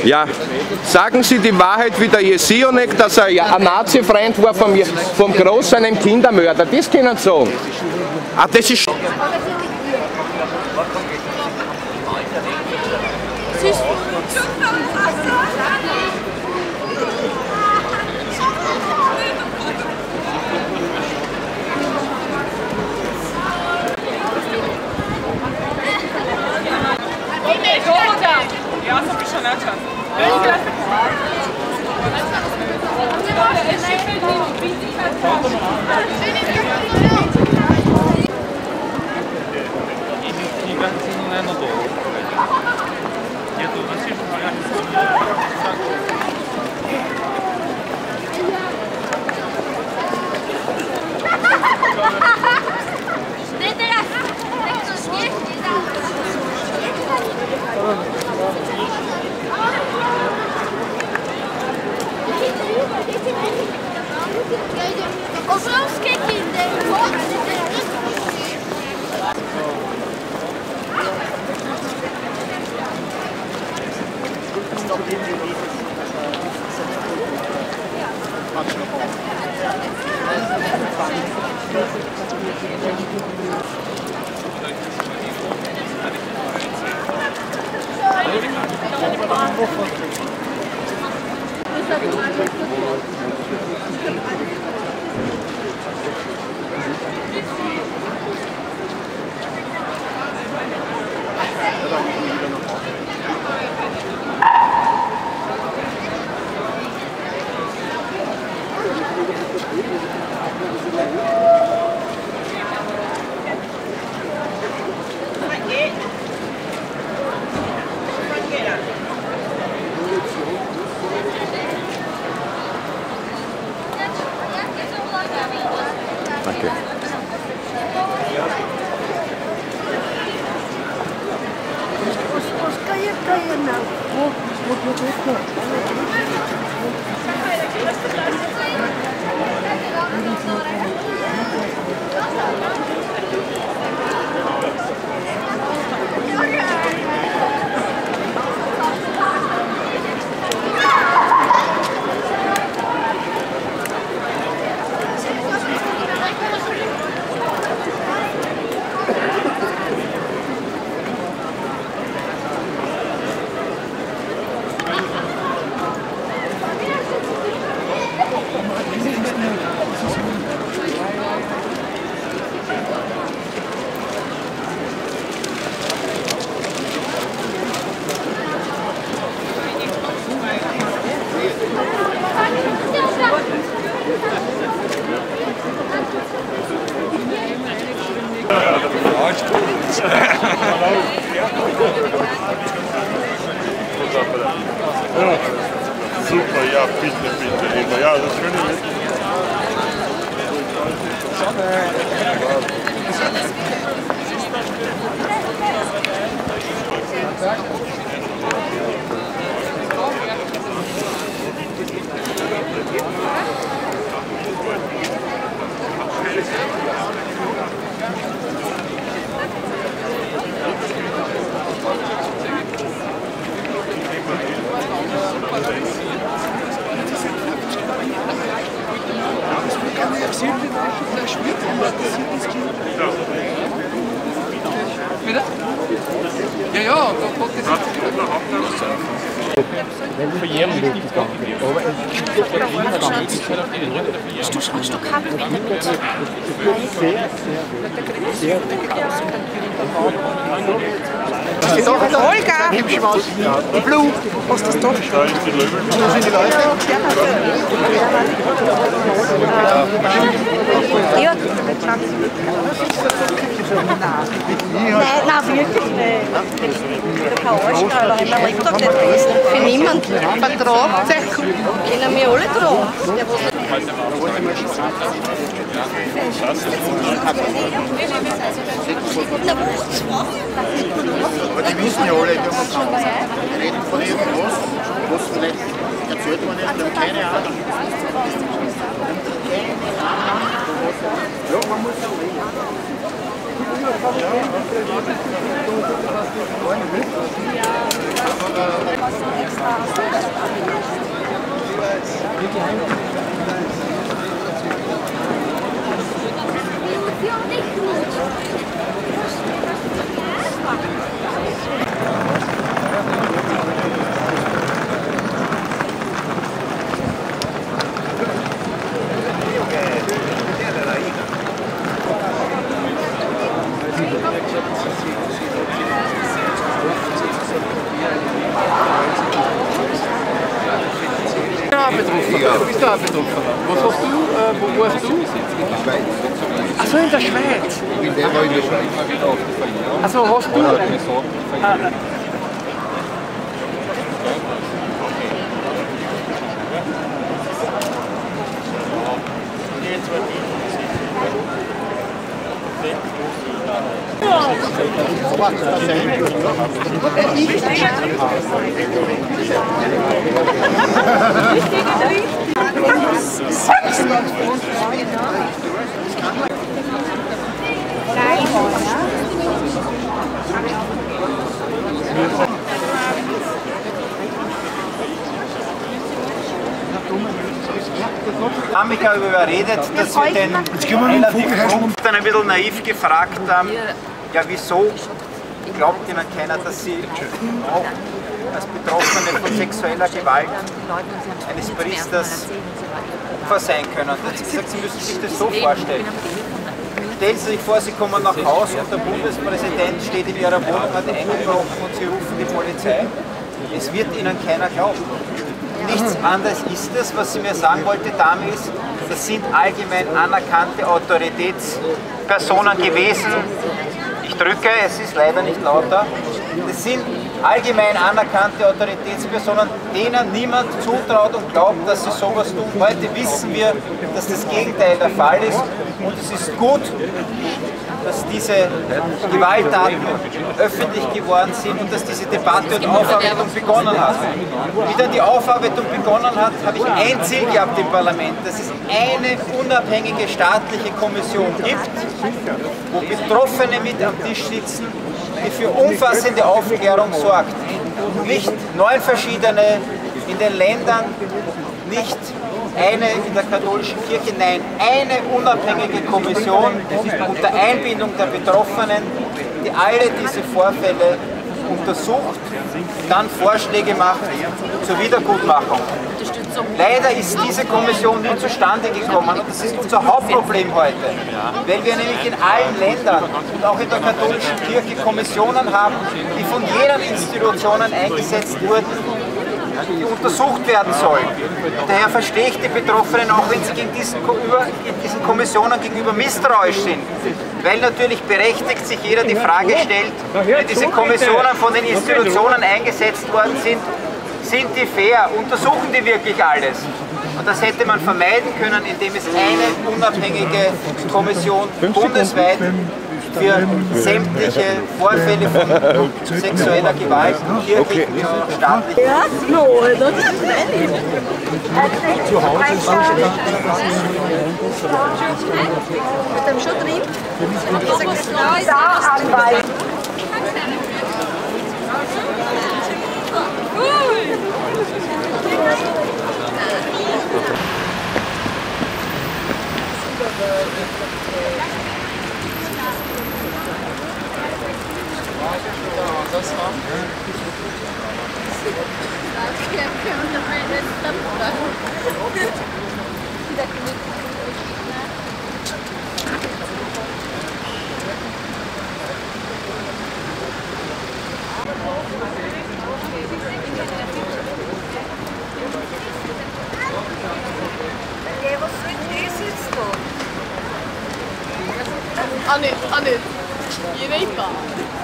Ja, sagen Sie die Wahrheit wie der Jesionek, dass er ja ein Nazi-Freund war vom Groß einem Kindermörder. Das können Sie sagen. Ah, das ist... Ja, sam prišla na čas. Super, ja, bitte, bitte. Ja, das Schöne ist... Bitte? Ja, ja, da kommt jetzt... Hast du Kabel mit? Olga! Die Blue! Was ist das doch? Da ist die Löwe. Das sind die Leute. Ja, nein, wirklich nicht. Der Verarschner, wenn man Rekord nicht ist. Für niemanden. Vertrag, kennen wir alle dran. Aber die wissen ja alle, die reden von irgendwas, was vielleicht erzählt worden ist, keine Ahnung. Du bist da Betroffener. Was hast du? Wo warst du? Achso, in der Schweiz. Der war in der Schweiz. Also hast du. Ich habe mich ja überredet, dass wir den relativ ein bisschen naiv gefragt haben, ja wieso glaubt Ihnen keiner, dass Sie auch als Betroffene von sexueller Gewalt eines Priesters Opfer sein können. Und jetzt gesagt, Sie müssen sich das so vorstellen. Stellen Sie sich vor, Sie kommen nach Hause und der Bundespräsident steht in Ihrer Wohnung, hat eingebrochen und Sie rufen die Polizei. Es wird Ihnen keiner glauben. Nichts anderes ist es, was sie mir sagen wollte, Dame, ist, das sind allgemein anerkannte Autoritätspersonen gewesen. Ich drücke, es ist leider nicht lauter. Das sind allgemein anerkannte Autoritätspersonen, denen niemand zutraut und glaubt, dass sie sowas tun. Heute wissen wir, dass das Gegenteil der Fall ist und es ist gut, dass diese Gewalttaten öffentlich geworden sind und dass diese Debatte und Aufarbeitung begonnen hat. Wie dann die Aufarbeitung begonnen hat, habe ich ein Ziel gehabt im Parlament, dass es eine unabhängige staatliche Kommission gibt, wo Betroffene mit am Tisch sitzen, die für umfassende Aufklärung sorgt. Nicht 9 verschiedene in den Ländern, nicht eine in der katholischen Kirche, nein, eine unabhängige Kommission unter Einbindung der Betroffenen, die alle diese Vorfälle untersucht, dann Vorschläge macht zur Wiedergutmachung. Leider ist diese Kommission nie zustande gekommen und das ist unser Hauptproblem heute, weil wir nämlich in allen Ländern und auch in der katholischen Kirche Kommissionen haben, die von jenen Institutionen eingesetzt wurden, die untersucht werden sollen. Und daher verstehe ich die Betroffenen auch, wenn sie gegen diesen Kommissionen gegenüber misstrauisch sind. Weil natürlich berechtigt sich jeder die Frage stellt, wenn diese Kommissionen von den Institutionen eingesetzt worden sind, sind die fair? Untersuchen die wirklich alles? Und das hätte man vermeiden können, indem es eine unabhängige Kommission bundesweit für sämtliche Vorfälle von sexueller Gewalt, kirchlichen und staatlichen. Ja, no, das ist nicht. Zu Hause ist mit dem schon drin? Da anweisen. Was soll das jetzt da? Ah nicht. Jeder ist da.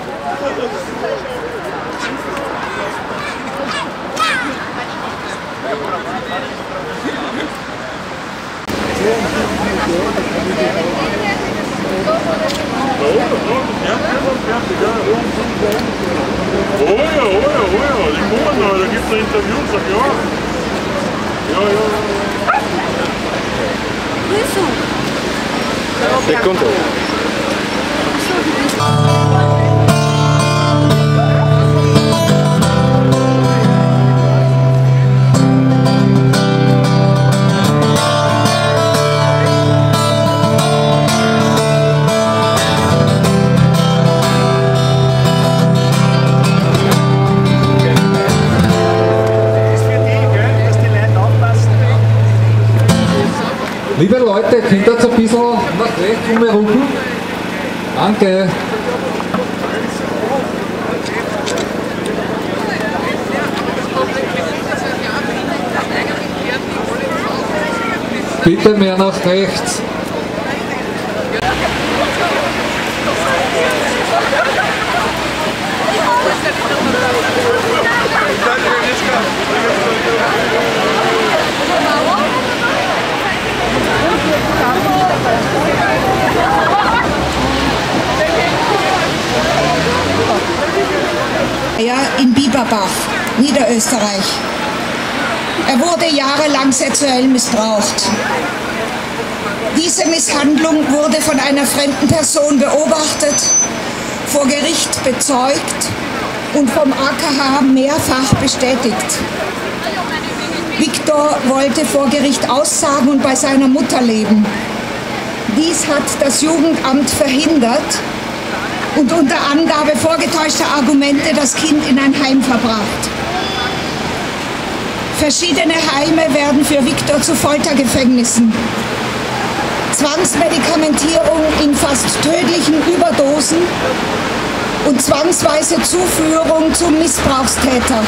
Oh ja, die kommen noch, da gibt es ein Interview, sag ja. Ja. Grüße. Sekunde. Liebe Leute, könnt ihr jetzt ein bisschen nach rechts umherum? Danke. Bitte mehr nach rechts. In Bieberbach, Niederösterreich. Er wurde jahrelang sexuell missbraucht. Diese Misshandlung wurde von einer fremden Person beobachtet, vor Gericht bezeugt und vom AKH mehrfach bestätigt. Viktor wollte vor Gericht aussagen und bei seiner Mutter leben. Dies hat das Jugendamt verhindert und unter Angabe vorgetäuschter Argumente das Kind in ein Heim verbracht. Verschiedene Heime werden für Viktor zu Foltergefängnissen, Zwangsmedikamentierung in fast tödlichen Überdosen und zwangsweise Zuführung zum Missbrauchstäter.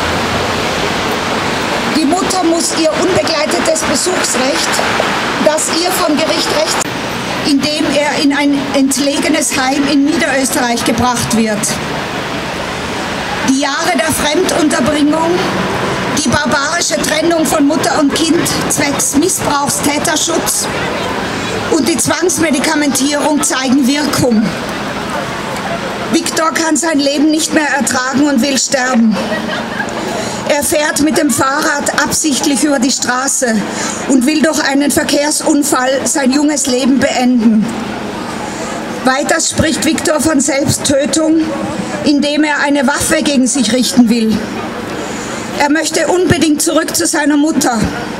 Die Mutter muss ihr unbegleitetes Besuchsrecht, das ihr vom Gericht rechts, indem er in ein entlegenes Heim in Niederösterreich gebracht wird. Die Jahre der Fremdunterbringung, die barbarische Trennung von Mutter und Kind zwecks Missbrauchstäterschutz und die Zwangsmedikamentierung zeigen Wirkung. Viktor kann sein Leben nicht mehr ertragen und will sterben. Er fährt mit dem Fahrrad absichtlich über die Straße und will durch einen Verkehrsunfall sein junges Leben beenden. Weiter spricht Viktor von Selbsttötung, indem er eine Waffe gegen sich richten will. Er möchte unbedingt zurück zu seiner Mutter.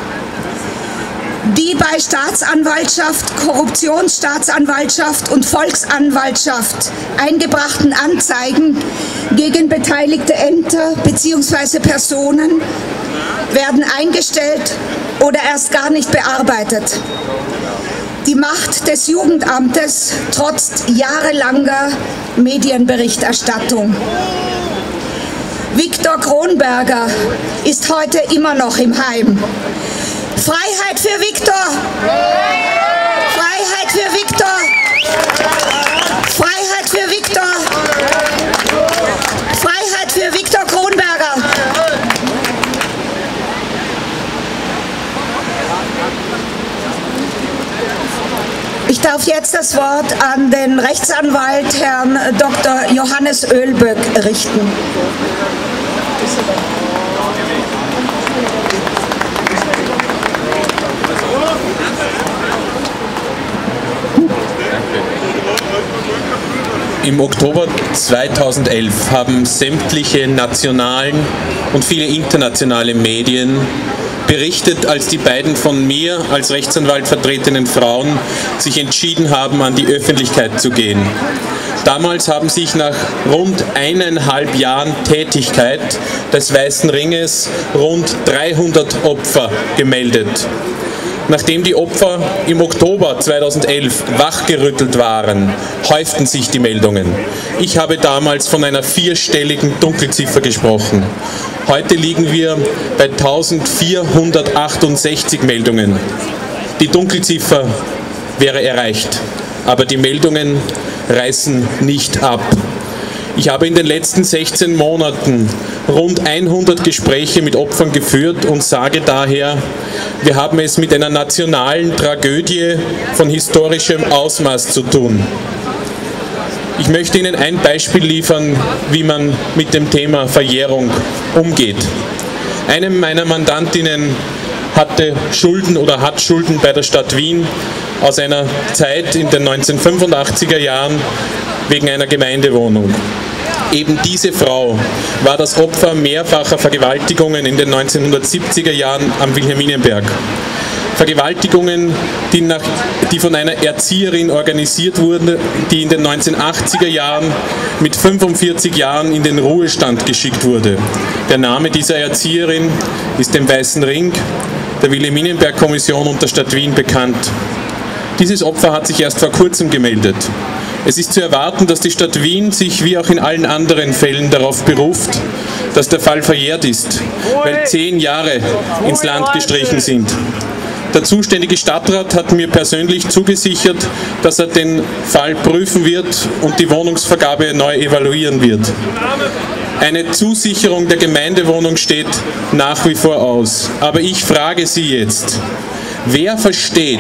Die bei Staatsanwaltschaft, Korruptionsstaatsanwaltschaft und Volksanwaltschaft eingebrachten Anzeigen gegen beteiligte Ämter bzw. Personen werden eingestellt oder erst gar nicht bearbeitet. Die Macht des Jugendamtes trotzt jahrelanger Medienberichterstattung. Viktor Kronberger ist heute immer noch im Heim. Freiheit für Viktor! Freiheit für Viktor! Freiheit für Viktor! Freiheit für Viktor Kronberger! Ich darf jetzt das Wort an den Rechtsanwalt Herrn Dr. Johannes Oelböck richten. Im Oktober 2011 haben sämtliche nationalen und viele internationale Medien berichtet, als die beiden von mir als Rechtsanwalt vertretenen Frauen sich entschieden haben, an die Öffentlichkeit zu gehen. Damals haben sich nach rund 1,5 Jahren Tätigkeit des Weißen Ringes rund 300 Opfer gemeldet. Nachdem die Opfer im Oktober 2011 wachgerüttelt waren, häuften sich die Meldungen. Ich habe damals von einer 4-stelligen Dunkelziffer gesprochen. Heute liegen wir bei 1468 Meldungen. Die Dunkelziffer wäre erreicht, aber die Meldungen reißen nicht ab. Ich habe in den letzten 16 Monaten rund 100 Gespräche mit Opfern geführt und sage daher, wir haben es mit einer nationalen Tragödie von historischem Ausmaß zu tun. Ich möchte Ihnen ein Beispiel liefern, wie man mit dem Thema Verjährung umgeht. Eine meiner Mandantinnen hatte Schulden oder hat Schulden bei der Stadt Wien aus einer Zeit in den 1985er Jahren wegen einer Gemeindewohnung. Eben diese Frau war das Opfer mehrfacher Vergewaltigungen in den 1970er Jahren am Wilhelminenberg. Vergewaltigungen, die von einer Erzieherin organisiert wurden, die in den 1980er Jahren mit 45 Jahren in den Ruhestand geschickt wurde. Der Name dieser Erzieherin ist dem Weißen Ring, der Wilhelminenberg-Kommission und der Stadt Wien bekannt. Dieses Opfer hat sich erst vor kurzem gemeldet. Es ist zu erwarten, dass die Stadt Wien sich wie auch in allen anderen Fällen darauf beruft, dass der Fall verjährt ist, weil 10 Jahre ins Land gestrichen sind. Der zuständige Stadtrat hat mir persönlich zugesichert, dass er den Fall prüfen wird und die Wohnungsvergabe neu evaluieren wird. Eine Zusicherung der Gemeindewohnung steht nach wie vor aus. Aber ich frage Sie jetzt, wer versteht,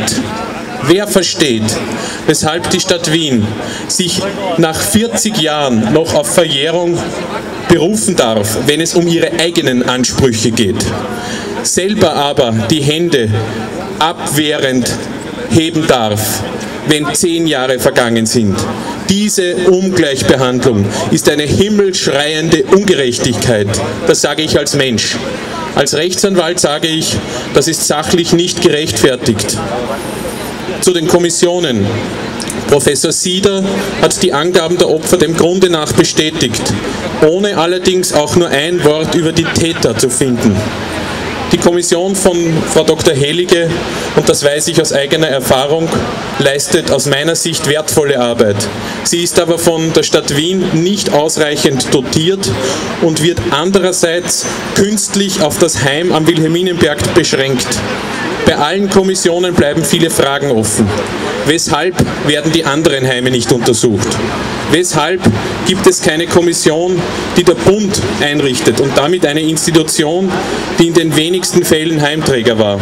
weshalb die Stadt Wien sich nach 40 Jahren noch auf Verjährung berufen darf, wenn es um ihre eigenen Ansprüche geht, selber aber die Hände abwehrend heben darf, wenn 10 Jahre vergangen sind. Diese Ungleichbehandlung ist eine himmelschreiende Ungerechtigkeit. Das sage ich als Mensch. Als Rechtsanwalt sage ich, das ist sachlich nicht gerechtfertigt. Zu den Kommissionen. Professor Sieder hat die Angaben der Opfer dem Grunde nach bestätigt, ohne allerdings auch nur ein Wort über die Täter zu finden. Die Kommission von Frau Dr. Helige, und das weiß ich aus eigener Erfahrung, leistet aus meiner Sicht wertvolle Arbeit. Sie ist aber von der Stadt Wien nicht ausreichend dotiert und wird andererseits künstlich auf das Heim am Wilhelminenberg beschränkt. Bei allen Kommissionen bleiben viele Fragen offen. Weshalb werden die anderen Heime nicht untersucht? Weshalb gibt es keine Kommission, die der Bund einrichtet und damit eine Institution, die in den wenigsten Fällen Heimträger war?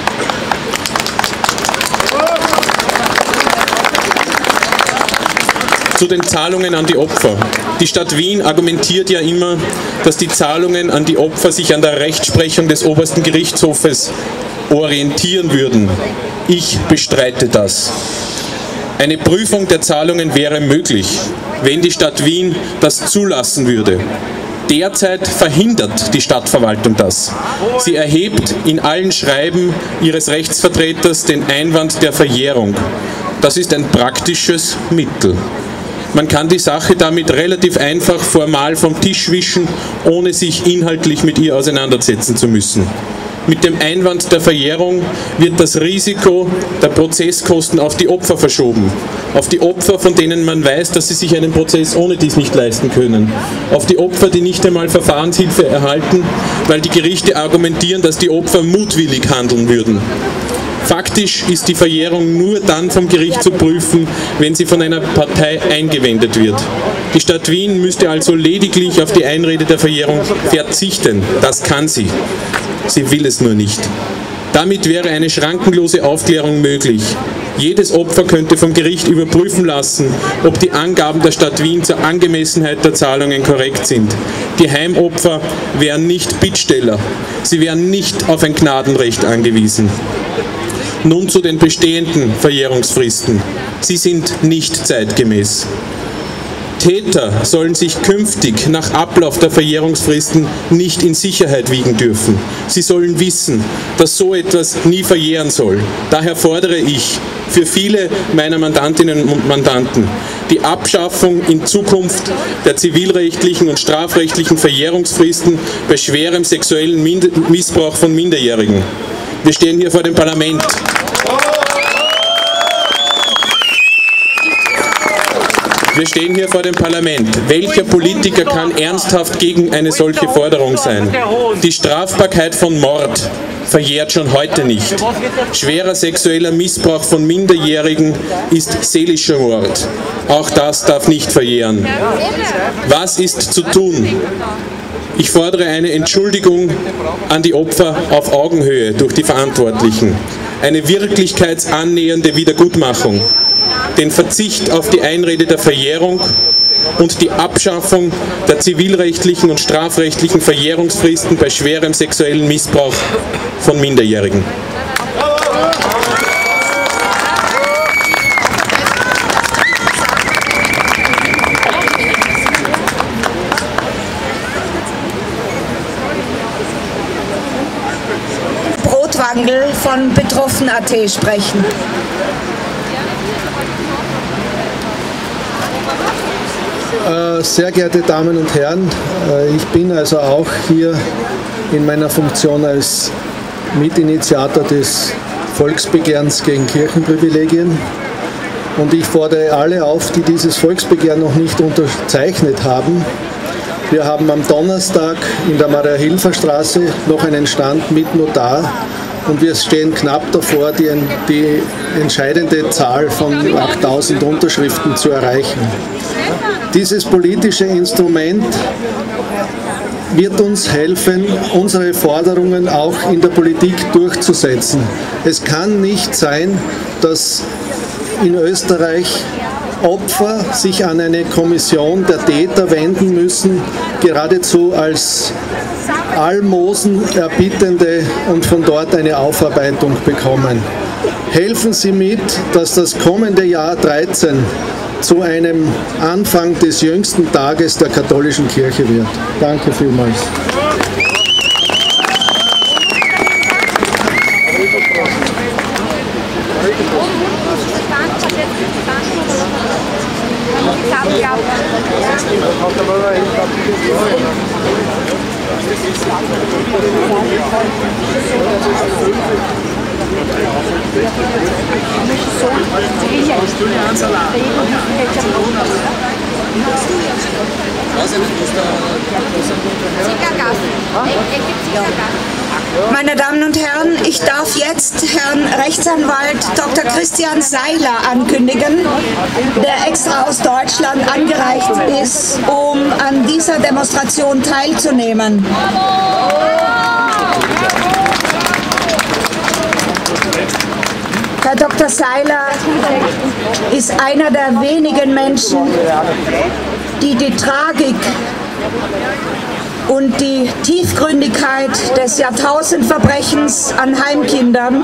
Zu den Zahlungen an die Opfer. Die Stadt Wien argumentiert ja immer, dass die Zahlungen an die Opfer sich an der Rechtsprechung des obersten Gerichtshofes orientieren würden. Ich bestreite das. Eine Prüfung der Zahlungen wäre möglich, wenn die Stadt Wien das zulassen würde. Derzeit verhindert die Stadtverwaltung das. Sie erhebt in allen Schreiben ihres Rechtsvertreters den Einwand der Verjährung. Das ist ein praktisches Mittel. Man kann die Sache damit relativ einfach formal vom Tisch wischen, ohne sich inhaltlich mit ihr auseinandersetzen zu müssen. Mit dem Einwand der Verjährung wird das Risiko der Prozesskosten auf die Opfer verschoben. Auf die Opfer, von denen man weiß, dass sie sich einen Prozess ohne dies nicht leisten können. Auf die Opfer, die nicht einmal Verfahrenshilfe erhalten, weil die Gerichte argumentieren, dass die Opfer mutwillig handeln würden. Faktisch ist die Verjährung nur dann vom Gericht zu prüfen, wenn sie von einer Partei eingewendet wird. Die Stadt Wien müsste also lediglich auf die Einrede der Verjährung verzichten. Das kann sie. Sie will es nur nicht. Damit wäre eine schrankenlose Aufklärung möglich. Jedes Opfer könnte vom Gericht überprüfen lassen, ob die Angaben der Stadt Wien zur Angemessenheit der Zahlungen korrekt sind. Die Heimopfer wären nicht Bittsteller. Sie wären nicht auf ein Gnadenrecht angewiesen. Nun zu den bestehenden Verjährungsfristen. Sie sind nicht zeitgemäß. Täter sollen sich künftig nach Ablauf der Verjährungsfristen nicht in Sicherheit wiegen dürfen. Sie sollen wissen, dass so etwas nie verjähren soll. Daher fordere ich für viele meiner Mandantinnen und Mandanten die Abschaffung in Zukunft der zivilrechtlichen und strafrechtlichen Verjährungsfristen bei schwerem sexuellen Missbrauch von Minderjährigen. Wir stehen hier vor dem Parlament. Wir stehen hier vor dem Parlament. Welcher Politiker kann ernsthaft gegen eine solche Forderung sein? Die Strafbarkeit von Mord verjährt schon heute nicht. Schwerer sexueller Missbrauch von Minderjährigen ist seelischer Mord. Auch das darf nicht verjähren. Was ist zu tun? Ich fordere eine Entschuldigung an die Opfer auf Augenhöhe durch die Verantwortlichen. Eine wirklichkeitsannähernde Wiedergutmachung. Den Verzicht auf die Einrede der Verjährung und die Abschaffung der zivilrechtlichen und strafrechtlichen Verjährungsfristen bei schwerem sexuellen Missbrauch von Minderjährigen. Brotwangel von Betroffen.at sprechen. Sehr geehrte Damen und Herren, ich bin also auch hier in meiner Funktion als Mitinitiator des Volksbegehrens gegen Kirchenprivilegien und ich fordere alle auf, die dieses Volksbegehren noch nicht unterzeichnet haben. Wir haben am Donnerstag in der Maria-Hilfer-Straße noch einen Stand mit Notar und wir stehen knapp davor, die entscheidende Zahl von 8000 Unterschriften zu erreichen. Dieses politische Instrument wird uns helfen, unsere Forderungen auch in der Politik durchzusetzen. Es kann nicht sein, dass in Österreich Opfer sich an eine Kommission der Täter wenden müssen, geradezu als Almosen erbittende und von dort eine Aufarbeitung bekommen. Helfen Sie mit, dass das kommende Jahr 13 zu einem Anfang des jüngsten Tages der katholischen Kirche wird. Danke vielmals. Meine Damen und Herren, ich darf jetzt Herrn Rechtsanwalt Dr. Christian Seiler ankündigen, der extra aus Deutschland angereist ist, um an dieser Demonstration teilzunehmen. Herr Dr. Seiler ist einer der wenigen Menschen, die die Tragik und die Tiefgründigkeit des Jahrtausendverbrechens an Heimkindern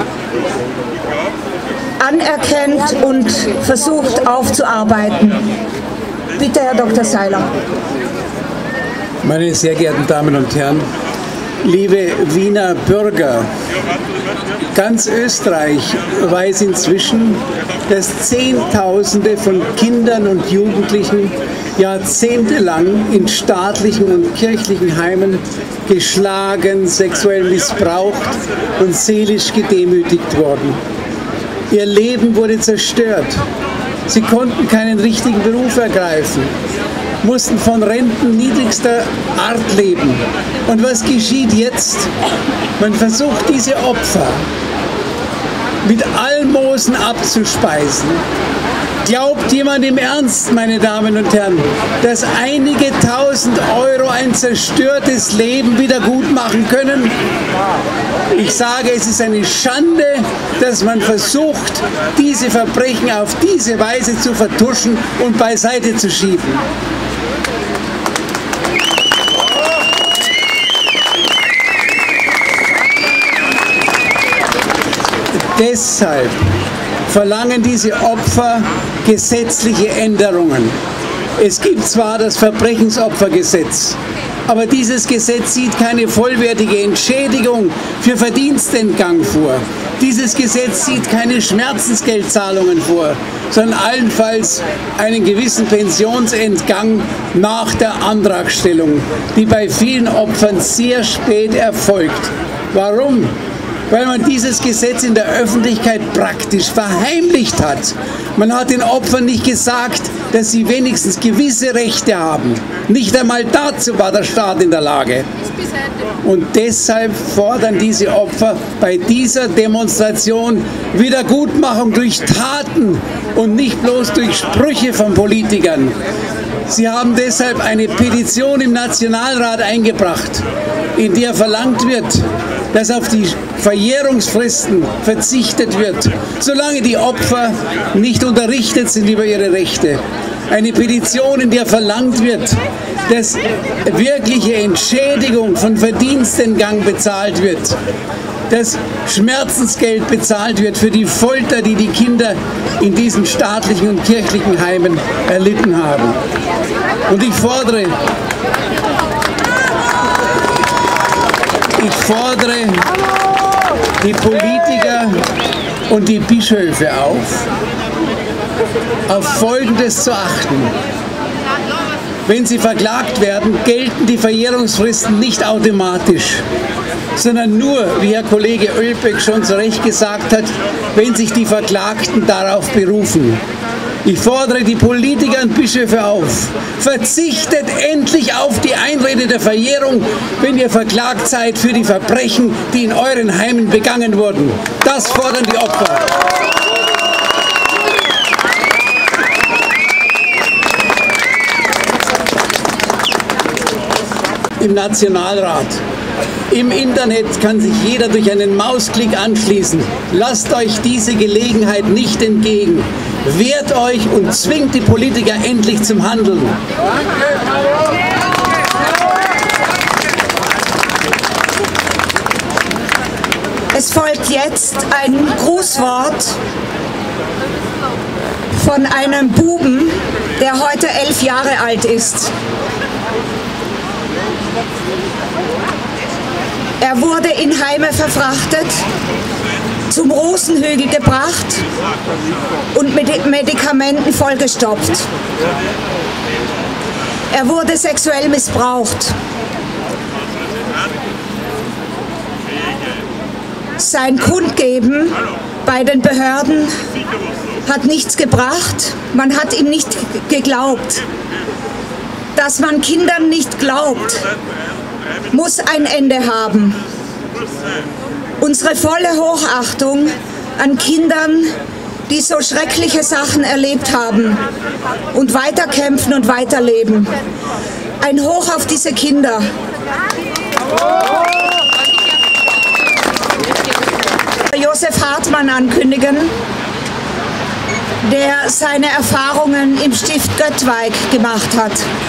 anerkennt und versucht aufzuarbeiten. Bitte, Herr Dr. Seiler. Meine sehr geehrten Damen und Herren, liebe Wiener Bürger, ganz Österreich weiß inzwischen, dass Zehntausende von Kindern und Jugendlichen jahrzehntelang in staatlichen und kirchlichen Heimen geschlagen, sexuell missbraucht und seelisch gedemütigt wurden. Ihr Leben wurde zerstört. Sie konnten keinen richtigen Beruf ergreifen, mussten von Renten niedrigster Art leben. Und was geschieht jetzt? Man versucht, diese Opfer mit Almosen abzuspeisen. Glaubt jemand im Ernst, meine Damen und Herren, dass einige tausend Euro ein zerstörtes Leben wieder gut machen können? Ich sage, es ist eine Schande, dass man versucht, diese Verbrechen auf diese Weise zu vertuschen und beiseite zu schieben. Deshalb verlangen diese Opfer gesetzliche Änderungen. Es gibt zwar das Verbrechensopfergesetz, aber dieses Gesetz sieht keine vollwertige Entschädigung für Verdienstentgang vor. Dieses Gesetz sieht keine Schmerzensgeldzahlungen vor, sondern allenfalls einen gewissen Pensionsentgang nach der Antragstellung, die bei vielen Opfern sehr spät erfolgt. Warum? Weil man dieses Gesetz in der Öffentlichkeit praktisch verheimlicht hat. Man hat den Opfern nicht gesagt, dass sie wenigstens gewisse Rechte haben. Nicht einmal dazu war der Staat in der Lage. Und deshalb fordern diese Opfer bei dieser Demonstration Wiedergutmachung durch Taten und nicht bloß durch Sprüche von Politikern. Sie haben deshalb eine Petition im Nationalrat eingebracht, in der verlangt wird, dass auf die Verjährungsfristen verzichtet wird, solange die Opfer nicht unterrichtet sind über ihre Rechte. Eine Petition, in der verlangt wird, dass wirkliche Entschädigung von Verdienstentgang bezahlt wird, dass Schmerzensgeld bezahlt wird für die Folter, die die Kinder in diesen staatlichen und kirchlichen Heimen erlitten haben. Und ich fordere die Politiker und die Bischöfe auf Folgendes zu achten. Wenn sie verklagt werden, gelten die Verjährungsfristen nicht automatisch, sondern nur, wie Herr Kollege Oelbeck schon zu Recht gesagt hat, wenn sich die Verklagten darauf berufen. Ich fordere die Politiker und Bischöfe auf, verzichtet endlich auf die Einrede der Verjährung, wenn ihr verklagt seid für die Verbrechen, die in euren Heimen begangen wurden. Das fordern die Opfer. Im Nationalrat. Im Internet kann sich jeder durch einen Mausklick anschließen. Lasst euch diese Gelegenheit nicht entgegen. Wehrt euch und zwingt die Politiker endlich zum Handeln. Es folgt jetzt ein Grußwort von einem Buben, der heute 11 Jahre alt ist. Er wurde in Heime verfrachtet, zum Rosenhügel gebracht und mit Medikamenten vollgestopft. Er wurde sexuell missbraucht. Sein Kundgeben bei den Behörden hat nichts gebracht. Man hat ihm nicht geglaubt. Dass man Kindern nicht glaubt, muss ein Ende haben. Unsere volle Hochachtung an Kindern, die so schreckliche Sachen erlebt haben und weiterkämpfen und weiterleben. Ein Hoch auf diese Kinder. Josef Hartmann ankündigen, der seine Erfahrungen im Stift Göttweig gemacht hat.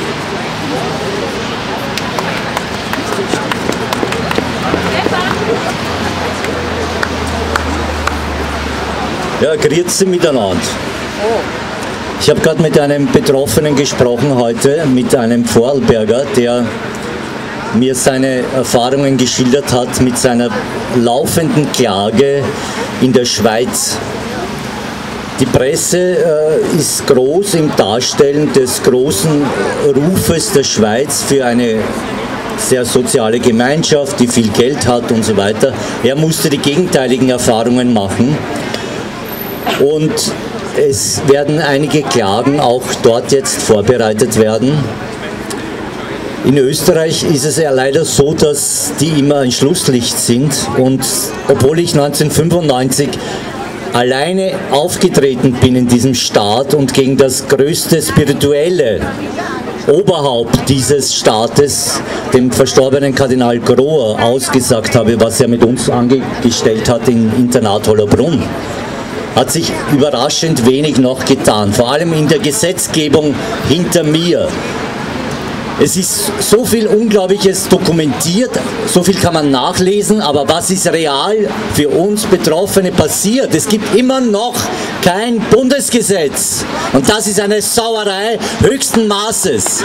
Ja, grüezi miteinander. Ich habe gerade mit einem Betroffenen gesprochen heute, mit einem Vorarlberger, der mir seine Erfahrungen geschildert hat mit seiner laufenden Klage in der Schweiz. Die Presse ist groß im Darstellen des großen Rufes der Schweiz für eine sehr soziale Gemeinschaft, die viel Geld hat und so weiter. Er musste die gegenteiligen Erfahrungen machen. Und es werden einige Klagen auch dort jetzt vorbereitet werden. In Österreich ist es ja leider so, dass die immer ein Schlusslicht sind. Und obwohl ich 1995 alleine aufgetreten bin in diesem Staat und gegen das größte spirituelle Oberhaupt dieses Staates, dem verstorbenen Kardinal Grohr, ausgesagt habe, was er mit uns angestellt hat im Internat Hollabrunn, hat sich überraschend wenig noch getan, vor allem in der Gesetzgebung hinter mir. Es ist so viel Unglaubliches dokumentiert, so viel kann man nachlesen, aber was ist real für uns Betroffene passiert? Es gibt immer noch kein Bundesgesetz und das ist eine Sauerei höchsten Maßes.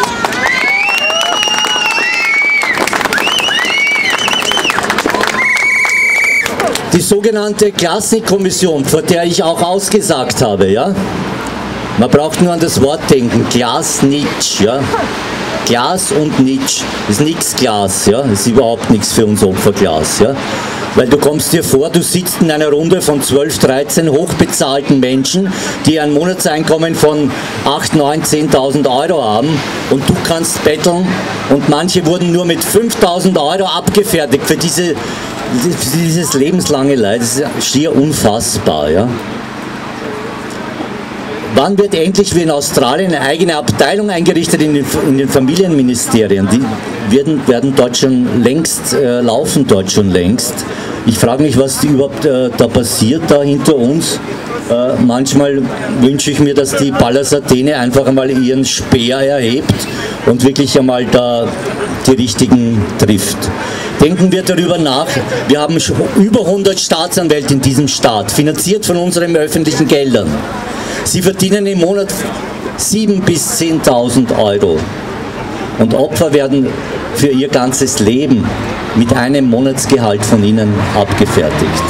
Die sogenannte Klasnik-Kommission, vor der ich auch ausgesagt habe, ja? Man braucht nur an das Wort denken, Glasnitsch, ja? Glas und Nitsch, ist nichts Glas, ja? Das ist überhaupt nichts für uns Opferglas, ja? Weil du kommst dir vor, du sitzt in einer Runde von 12, 13 hochbezahlten Menschen, die ein Monatseinkommen von 8, 9, 10.000 Euro haben und du kannst betteln und manche wurden nur mit 5.000 Euro abgefertigt für dieses lebenslange Leid. Das ist schier unfassbar, ja? wann wird endlich wie in Australien eine eigene Abteilung eingerichtet in den Familienministerien? Die werden dort schon längst, laufen dort schon längst. Ich frage mich, was überhaupt da passiert da hinter uns. Manchmal wünsche ich mir, dass die Pallas Athene einfach einmal ihren Speer erhebt und wirklich einmal da die Richtigen trifft. Denken wir darüber nach, wir haben über 100 Staatsanwälte in diesem Staat, finanziert von unseren öffentlichen Geldern. Sie verdienen im Monat 7.000 bis 10.000 Euro. Und Opfer werden für ihr ganzes Leben mit einem Monatsgehalt von ihnen abgefertigt.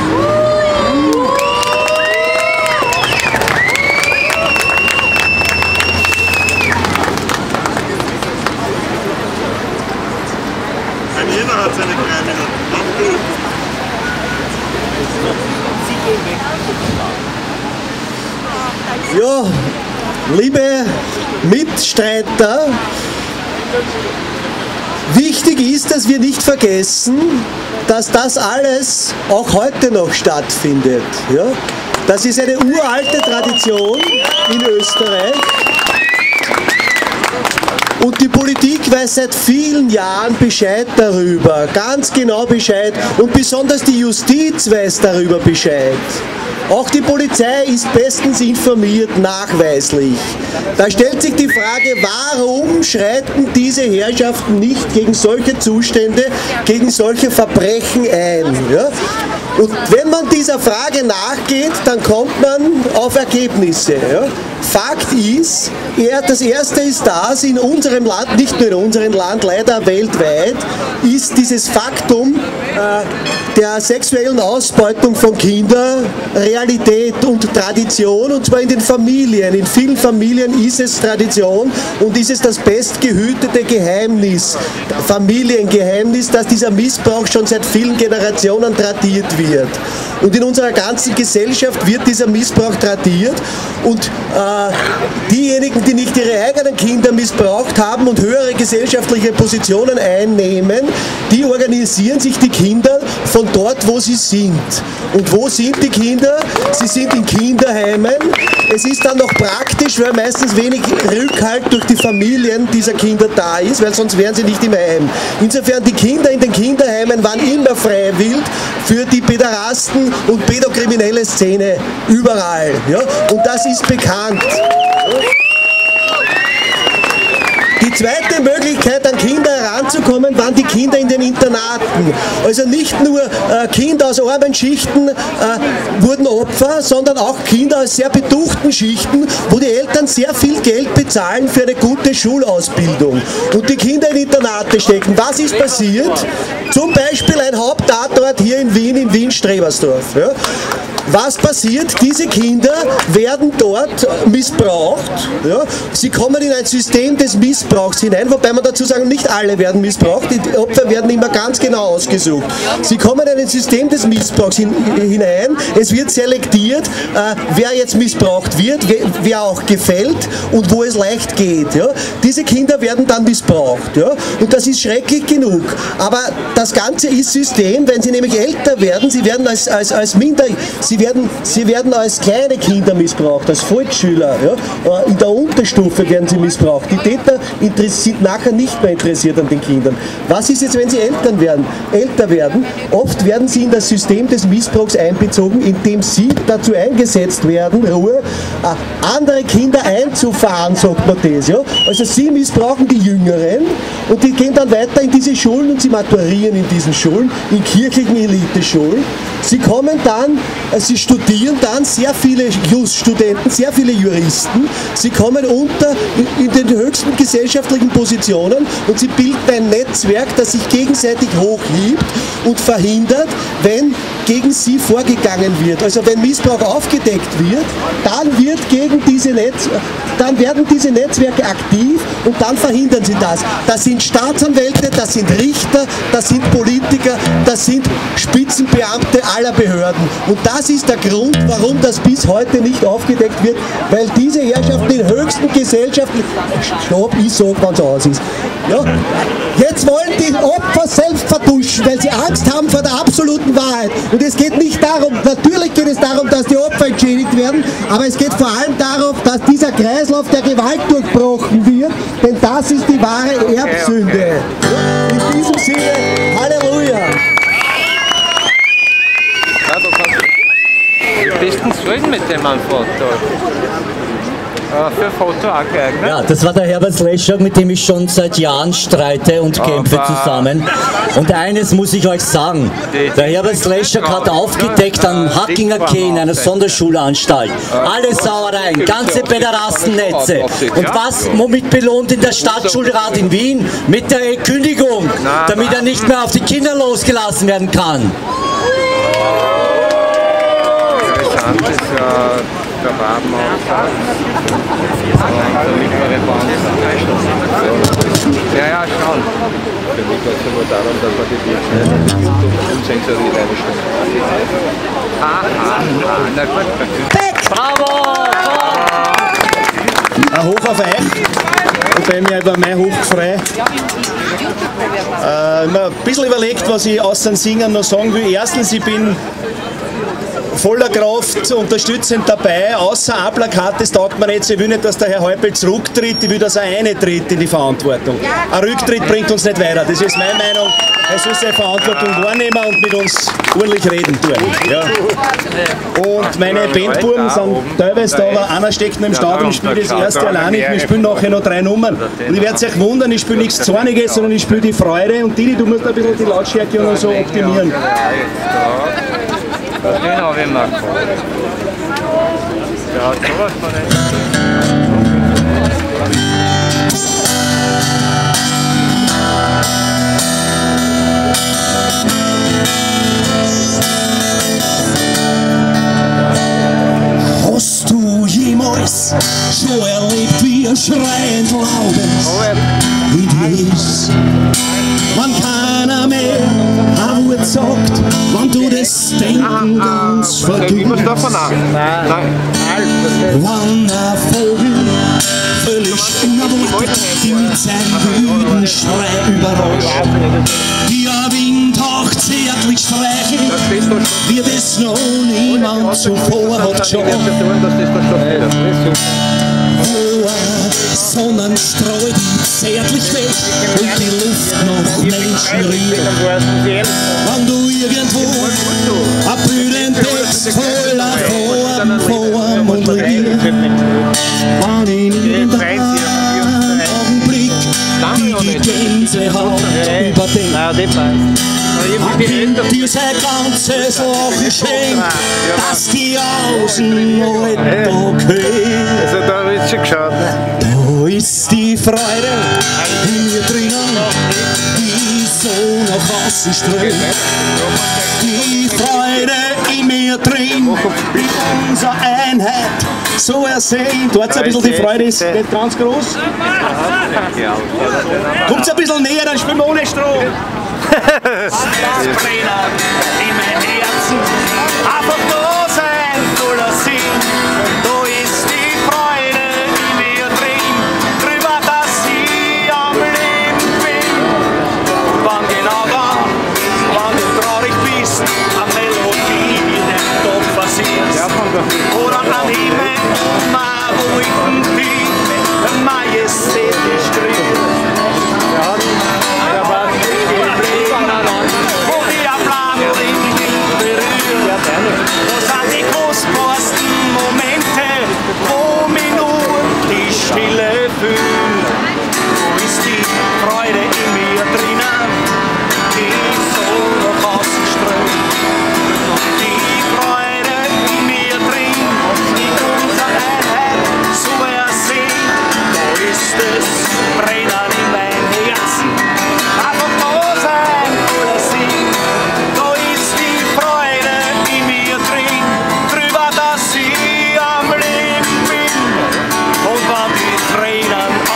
Jeder hat seine 3 Minuten. Mach gut. Ja, liebe Mitstreiter, wichtig ist, dass wir nicht vergessen, dass das alles auch heute noch stattfindet. Ja? Das ist eine uralte Tradition in Österreich. Und die Politik weiß seit vielen Jahren Bescheid darüber, ganz genau Bescheid. Und besonders die Justiz weiß darüber Bescheid. Auch die Polizei ist bestens informiert, nachweislich. Da stellt sich die Frage, warum schreiten diese Herrschaften nicht gegen solche Zustände, gegen solche Verbrechen ein? Ja? Und wenn man dieser Frage nachgeht, dann kommt man auf Ergebnisse. Ja? Fakt ist, das Erste ist das, in unserem Land, nicht nur in unserem Land, leider weltweit, ist dieses Faktum der sexuellen Ausbeutung von Kindern Realität und Tradition, und zwar in den Familien. In vielen Familien ist es Tradition und ist es das bestgehütete Geheimnis, Familiengeheimnis, dass dieser Missbrauch schon seit vielen Generationen tradiert wird. Und in unserer ganzen Gesellschaft wird dieser Missbrauch tradiert, und diejenigen, die nicht ihre eigenen Kinder missbraucht haben und höhere gesellschaftliche Positionen einnehmen, die organisieren sich die Kinder von dort, wo sie sind. Und wo sind die Kinder? Sie sind in Kinderheimen. Es ist dann noch praktisch, weil meistens wenig Rückhalt durch die Familien dieser Kinder da ist, weil sonst wären sie nicht im Heim. Insofern, die Kinder in den Kinderheimen waren immer freiwillig für die Päderasten und pädokriminelle Szene überall. Ja? Und das ist bekannt. Die zweite Möglichkeit, an Kinder heranzukommen, waren die Kinder in den Internaten. Also nicht nur Kinder aus armen Schichten wurden Opfer, sondern auch Kinder aus sehr betuchten Schichten, wo die Eltern sehr viel Geld bezahlen für eine gute Schulausbildung. Und die Kinder in Internate stecken. Was ist passiert? Zum Beispiel ein Haupttatort hier in Wien-Strebersdorf. Ja? Was passiert? Diese Kinder werden dort missbraucht. Ja? Sie kommen in ein System des Missbrauchs hinein, wobei man dazu sagen, nicht alle werden missbraucht, die Opfer werden immer ganz genau ausgesucht. Sie kommen in ein System des Missbrauchs hinein, es wird selektiert, wer jetzt missbraucht wird, wer auch gefällt und wo es leicht geht. Ja? Diese Kinder werden dann missbraucht. Ja? Und das ist schrecklich genug. Aber das Ganze ist System, wenn sie nämlich älter werden, sie werden als Sie werden als kleine Kinder missbraucht, als Volksschüler. Ja? In der Unterstufe werden sie missbraucht. Die Täter sind nachher nicht mehr interessiert an den Kindern. Was ist jetzt, wenn sie älter werden? Oft werden sie in das System des Missbrauchs einbezogen, indem sie dazu eingesetzt werden, andere Kinder einzufahren, sagt man das. Ja? Also sie missbrauchen die Jüngeren und die gehen dann weiter in diese Schulen und sie maturieren in diesen Schulen, in kirchlichen Eliteschulen. Sie kommen dann, sie studieren dann, sehr viele Juststudenten, sehr viele Juristen, sie kommen unter in den höchsten gesellschaftlichen Positionen und sie bilden ein Netzwerk, das sich gegenseitig hochhebt und verhindert, wenn gegen sie vorgegangen wird. Also wenn Missbrauch aufgedeckt wird, dann werden diese Netzwerke aktiv und dann verhindern sie das. Das sind Staatsanwälte, das sind Richter, das sind Politiker, das sind Spitzenbeamte aller Behörden. Und das ist der Grund, warum das bis heute nicht aufgedeckt wird, weil diese Herrschaften in höchsten gesellschaftlichen... Stopp, ich sag, wann es aus ist. Ja? Jetzt wollen die Opfer selbst vertuschen, weil sie Angst haben vor der absoluten Wahrheit. Und es geht nicht darum, natürlich geht es darum, dass die Opfer entschädigt werden, aber es geht vor allem darum, dass dieser Kreislauf der Gewalt durchbrochen wird, denn das ist die wahre Erbsünde. In diesem Sinne, Halleluja! Wie bist du zufrieden mit dem Foto? Für Foto auch geeignet? Ja, das war der Herbert Sleshak, mit dem ich schon seit Jahren streite und kämpfe zusammen. Und eines muss ich euch sagen, der Herbert Sleshak hat aufgedeckt an Hackinger Keh in einer Sonderschulanstalt. Alle Sauereien, ganze Päderastennetze. Und was womit belohnt in der Stadtschulrat in Wien? Mit der Kündigung, damit er nicht mehr auf die Kinder losgelassen werden kann. Interessant ist ja der Raben ja, schon. Für mich geht es nur darum, dass man die Bildschirme unzensuriert einstellen kann. Na gut. Bravo! Ein Hoch auf euch, wobei mir über mein Hoch gefreut. Ich habe mir ein bisschen überlegt, was ich außer dem Singen noch sagen will. Erstens, ich bin voller Kraft unterstützend dabei, außer ein Plakat, das taugt mir nicht. Ich will nicht, dass der Herr Häupl zurücktritt, ich will, dass er eintritt in die Verantwortung. Ein Rücktritt bringt uns nicht weiter, das ist meine Meinung. Er soll seine Verantwortung wahrnehmen und mit uns ordentlich reden tun. Ja. Und meine Bandbuben sind teilweise da, aber einer steckt noch im Stadion, ich spiele das erste allein, wir spielen nachher noch 3 Nummern. Und ich werde euch wundern, ich spiele nichts Zorniges, sondern ich spiele die Freude. Und Didi, du musst ein bisschen die Lautstärke noch so optimieren. Den habe ich mal gehabt. Der hat sowas von Hast du jemals schon erlebt, wie ein Schrei entlaubens in dir ist? Wenn keiner mehr ein Wort sagt, wenn du das Denken ganz vergisst. Wenn ein Vogel völlig unerwartet die mit seinem wüden Schrei überrascht, die ein Wind auch zärtlich streichen, wie das noch niemand zuvor hat schon. Wo ein Sonnenstrahl zärtlich weg und die Luft nach Menschen riecht. Wenn du irgendwo ein Bild entdeckst, voller Form und Liebe, wenn in irgendeinem Augenblick die Gänsehaut überdenkt, beginnt diese ganze Sache schenkt, dass die Außen heute quält. Also da wird schon geschaut. Da ist die Freude in mir drinnen, die so nach außen strömt. Die Freude in mir drin, die unsere Einheit so ersehnt. Dort ein bisschen die Freude ist nicht ganz groß. Kommt ein bisschen näher, dann spielen wir ohne Strom. Das Brennen in mein Herzen, einfach da sein, voller Sinn. Da ist die Freude in mir drin, drüber, dass ich am Leben bin. Und wann genau dann, wann du traurig bist, an Melodie, die den Tod versiehst, oder am Himmel, mal Wolkenbild, majestätisch grün. Das sind die kostbarsten Momente, wo mich nur die Stille fühlt. Wo ist die Freude in mir drinnen, die so nach außen strömt? Die Freude in mir drin, die unsere Einheit so ersehnt. Da ist es Brennen in mein Herzen, einfach da sein, voller Sinn. Da ist die Freude in mir drin, drüber, dass ich am Leben bin. Und wenn die Tränen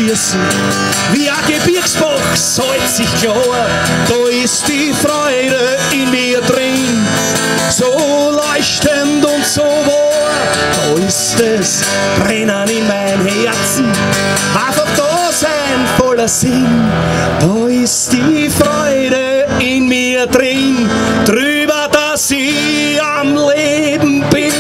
schießen. Wie ein Gebirgsbach salzt sich klar, da ist die Freude in mir drin. So leuchtend und so wahr, da ist es Brennen in mein Herzen. Einfach da sein, voller Sinn, da ist die Freude in mir drin. Drüber, dass ich am Leben bin.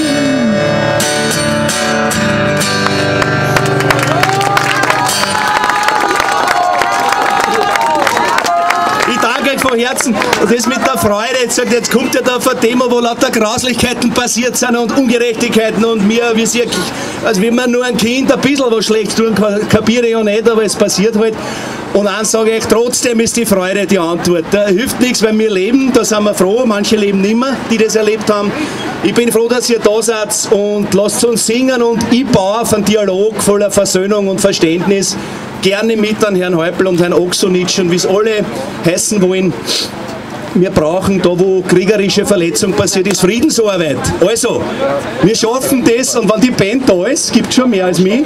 Ich danke euch von Herzen. Und das mit der Freude, jetzt kommt ja da auf ein Thema, wo lauter Grauslichkeiten passiert sind und Ungerechtigkeiten und mir, wie sie, also wenn man nur ein Kind ein bisschen was schlecht tun kann, kapiere ich ja nicht, aber es passiert halt. Und eins sage ich, trotzdem ist die Freude die Antwort. Da hilft nichts, weil wir leben, da sind wir froh, manche leben nicht mehr, die das erlebt haben. Ich bin froh, dass ihr da seid und lasst uns singen und ich baue auf einen Dialog voller Versöhnung und Verständnis gerne mit an Herrn Häupl und Herrn Oksonitsch und wie es alle heißen wollen. Wir brauchen da, wo kriegerische Verletzung passiert ist, Friedensarbeit. Also, wir schaffen das und wenn die Band da ist, gibt es schon mehr als mich,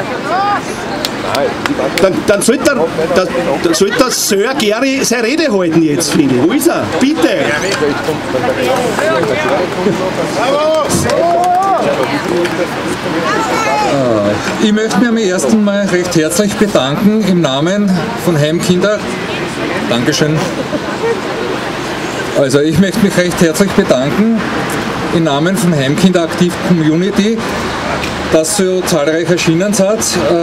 dann sollte der Sir Gary seine Rede halten jetzt, finde ich. Wo ist er? Bitte! Ich möchte mich am ersten Mal recht herzlich bedanken im Namen von Heimkinder. Dankeschön. Also ich möchte mich recht herzlich bedanken im Namen von Heimkinder Aktiv Community, dass so zahlreich erschienen seid.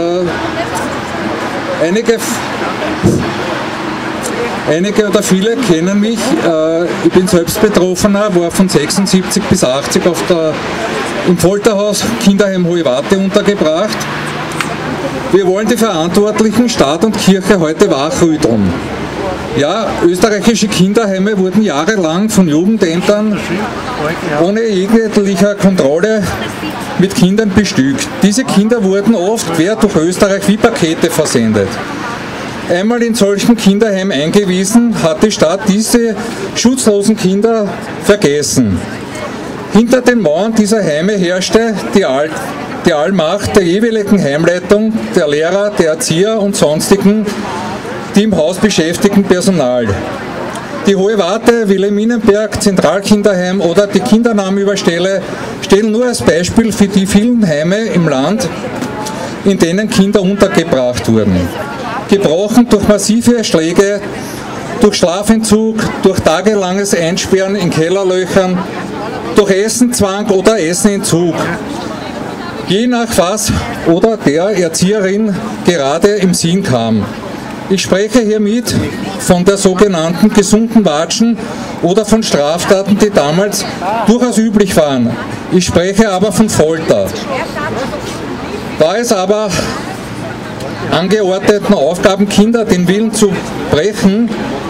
Einige oder viele kennen mich. Ich bin selbst Betroffener, war von 76 bis 80 im Folterhaus Kinderheim Hoivate untergebracht. Wir wollen die Verantwortlichen Staat und Kirche heute wachrütteln. Ja, österreichische Kinderheime wurden jahrelang von Jugendämtern ohne jegliche Kontrolle mit Kindern bestückt. Diese Kinder wurden oft quer durch Österreich wie Pakete versendet. Einmal in solchen Kinderheimen eingewiesen, hat die Stadt diese schutzlosen Kinder vergessen. Hinter den Mauern dieser Heime herrschte die Allmacht der jeweiligen Heimleitung, der Lehrer, der Erzieher und sonstigen, die im Haus beschäftigten Personal. Die Hoivate, Wilhelminenberg, Zentralkinderheim oder die Kindernamenüberstelle stellen nur als Beispiel für die vielen Heime im Land, in denen Kinder untergebracht wurden. Gebrochen durch massive Schläge, durch Schlafentzug, durch tagelanges Einsperren in Kellerlöchern, durch Essenzwang oder Essenentzug. Je nach was oder der Erzieherin gerade im Sinn kam. Ich spreche hiermit von der sogenannten gesunden Watschen oder von Straftaten, die damals durchaus üblich waren. Ich spreche aber von Folter. Da es aber angeordneten Aufgaben, Kinder den Willen zu brechen,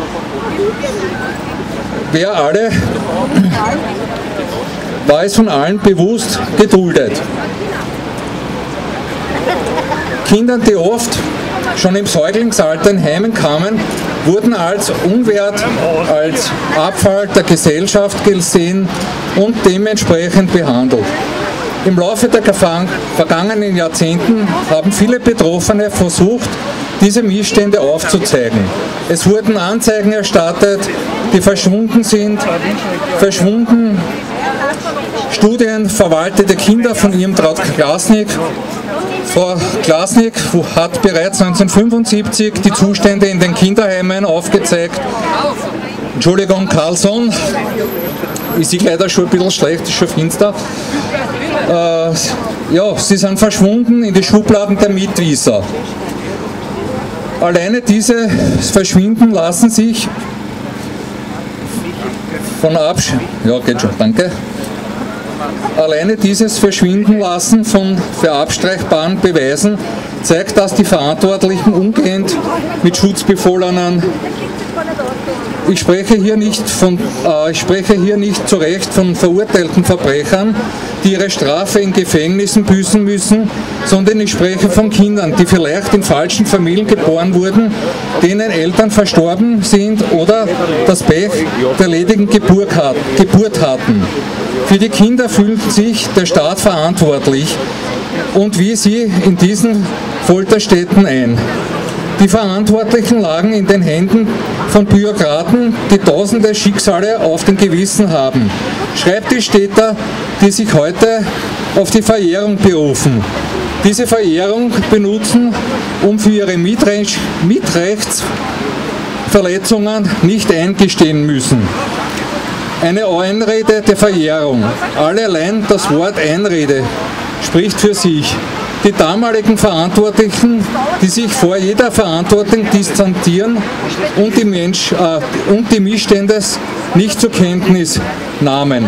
war es von allen bewusst geduldet. Kindern, die oft schon im Säuglingsalter in Heimen kamen, wurden als Unwert, als Abfall der Gesellschaft gesehen und dementsprechend behandelt. Im Laufe der vergangenen Jahrzehnten haben viele Betroffene versucht, diese Missstände aufzuzeigen. Es wurden Anzeigen erstattet, die verschwunden sind, Studien verwaltete Kinder von ihrem Traut Glasnick. Frau Glasnick hat bereits 1975 die Zustände in den Kinderheimen aufgezeigt. Entschuldigung, Carlson, ich sehe leider schon ein bisschen schlecht, ist schon finster. Ja, sie sind verschwunden in die Schubladen der Mitwisser. Alleine dieses Verschwinden lassen sich Alleine dieses Verschwinden lassen von verabstreichbaren Beweisen zeigt, dass die Verantwortlichen umgehend mit Schutzbefohlenen. Ich spreche hier nicht zu Recht von verurteilten Verbrechern, die ihre Strafe in Gefängnissen büßen müssen, sondern ich spreche von Kindern, die vielleicht in falschen Familien geboren wurden, denen Eltern verstorben sind oder das Pech der ledigen Geburt hatten. Für die Kinder fühlt sich der Staat verantwortlich und wie sie in diesen Folterstätten ein. Die Verantwortlichen lagen in den Händen von Bürokraten, die tausende Schicksale auf dem Gewissen haben. Schreibtischtäter, die sich heute auf die Verjährung berufen. Diese Verjährung benutzen, um für ihre Mitrechtsverletzungen nicht eingestehen müssen. Eine Einrede der Verjährung. Allein das Wort Einrede spricht für sich. Die damaligen Verantwortlichen, die sich vor jeder Verantwortung distanzieren und die Missstände nicht zur Kenntnis nahmen.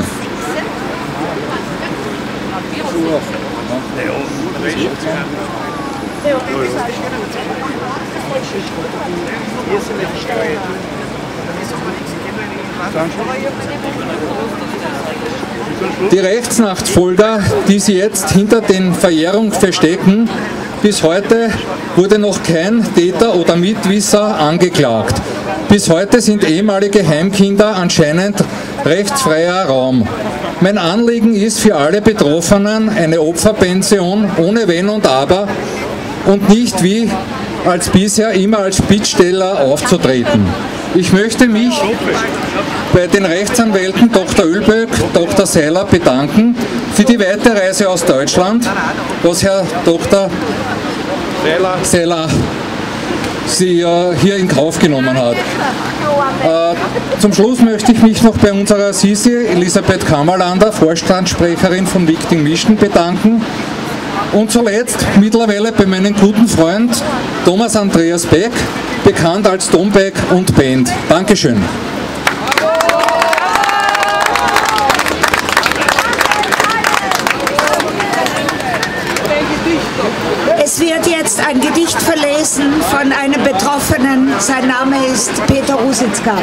Die Rechtsnachfolger, die sie jetzt hinter den Verjährungen verstecken, bis heute wurde noch kein Täter oder Mitwisser angeklagt. Bis heute sind ehemalige Heimkinder anscheinend rechtsfreier Raum. Mein Anliegen ist für alle Betroffenen eine Opferpension ohne Wenn und Aber und nicht wie als bisher immer als Bittsteller aufzutreten. Ich möchte mich bei den Rechtsanwälten Dr. Ölböck, Dr. Seiler bedanken für die Weiterreise aus Deutschland, was Herr Dr. Seiler sie hier in Kauf genommen hat. Zum Schluss möchte ich mich noch bei unserer Sisi Elisabeth Kammerlander, Vorstandssprecherin von Victim Mission, bedanken. Und zuletzt mittlerweile bei meinem guten Freund Thomas Andreas Beck, bekannt als Tom Beck und Band. Dankeschön. Es wird jetzt ein Gedicht verlesen von einem Betroffenen. Sein Name ist Peter Usitzka.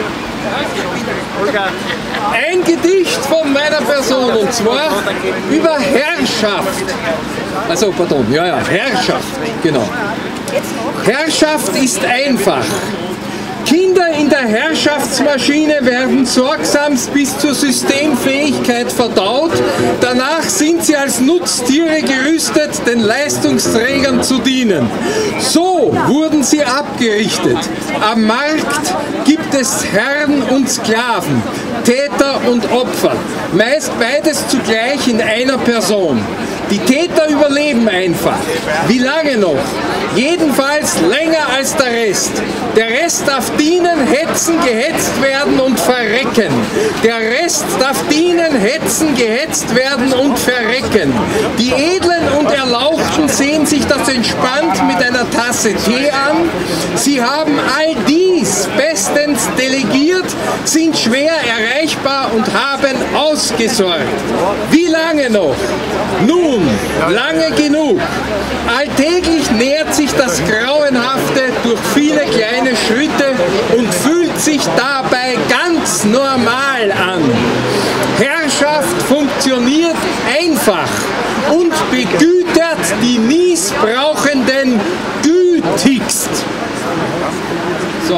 Ein Gedicht von meiner Person, und zwar über Herrschaft. Also, pardon, ja, Herrschaft, genau. Herrschaft ist einfach. Kinder in der Herrschaftsmaschine werden sorgsamst bis zur Systemfähigkeit verdaut. Danach sind sie als Nutztiere gerüstet, den Leistungsträgern zu dienen. So wurden sie abgerichtet. Am Markt gibt es Herren und Sklaven, Täter und Opfer. Meist beides zugleich in einer Person. Die Täter überleben einfach. Wie lange noch? Jedenfalls länger als der Rest. Der Rest darf dienen, hetzen, gehetzt werden und verrecken. Der Rest darf dienen, hetzen, gehetzt werden und verrecken. Die Edlen und Erlauchten sehen sich das entspannt mit einer Tasse Tee an. Sie haben all dies bestens delegiert, sind schwer erreichbar und haben ausgesorgt. Wie lange noch? Nun, lange genug. Alltäglich nähert sich das Grauenhafte durch viele kleine Schritte und fühlt sich dabei ganz normal an. Herrschaft funktioniert einfach und begütert die Missbrauchenden gütigst. So.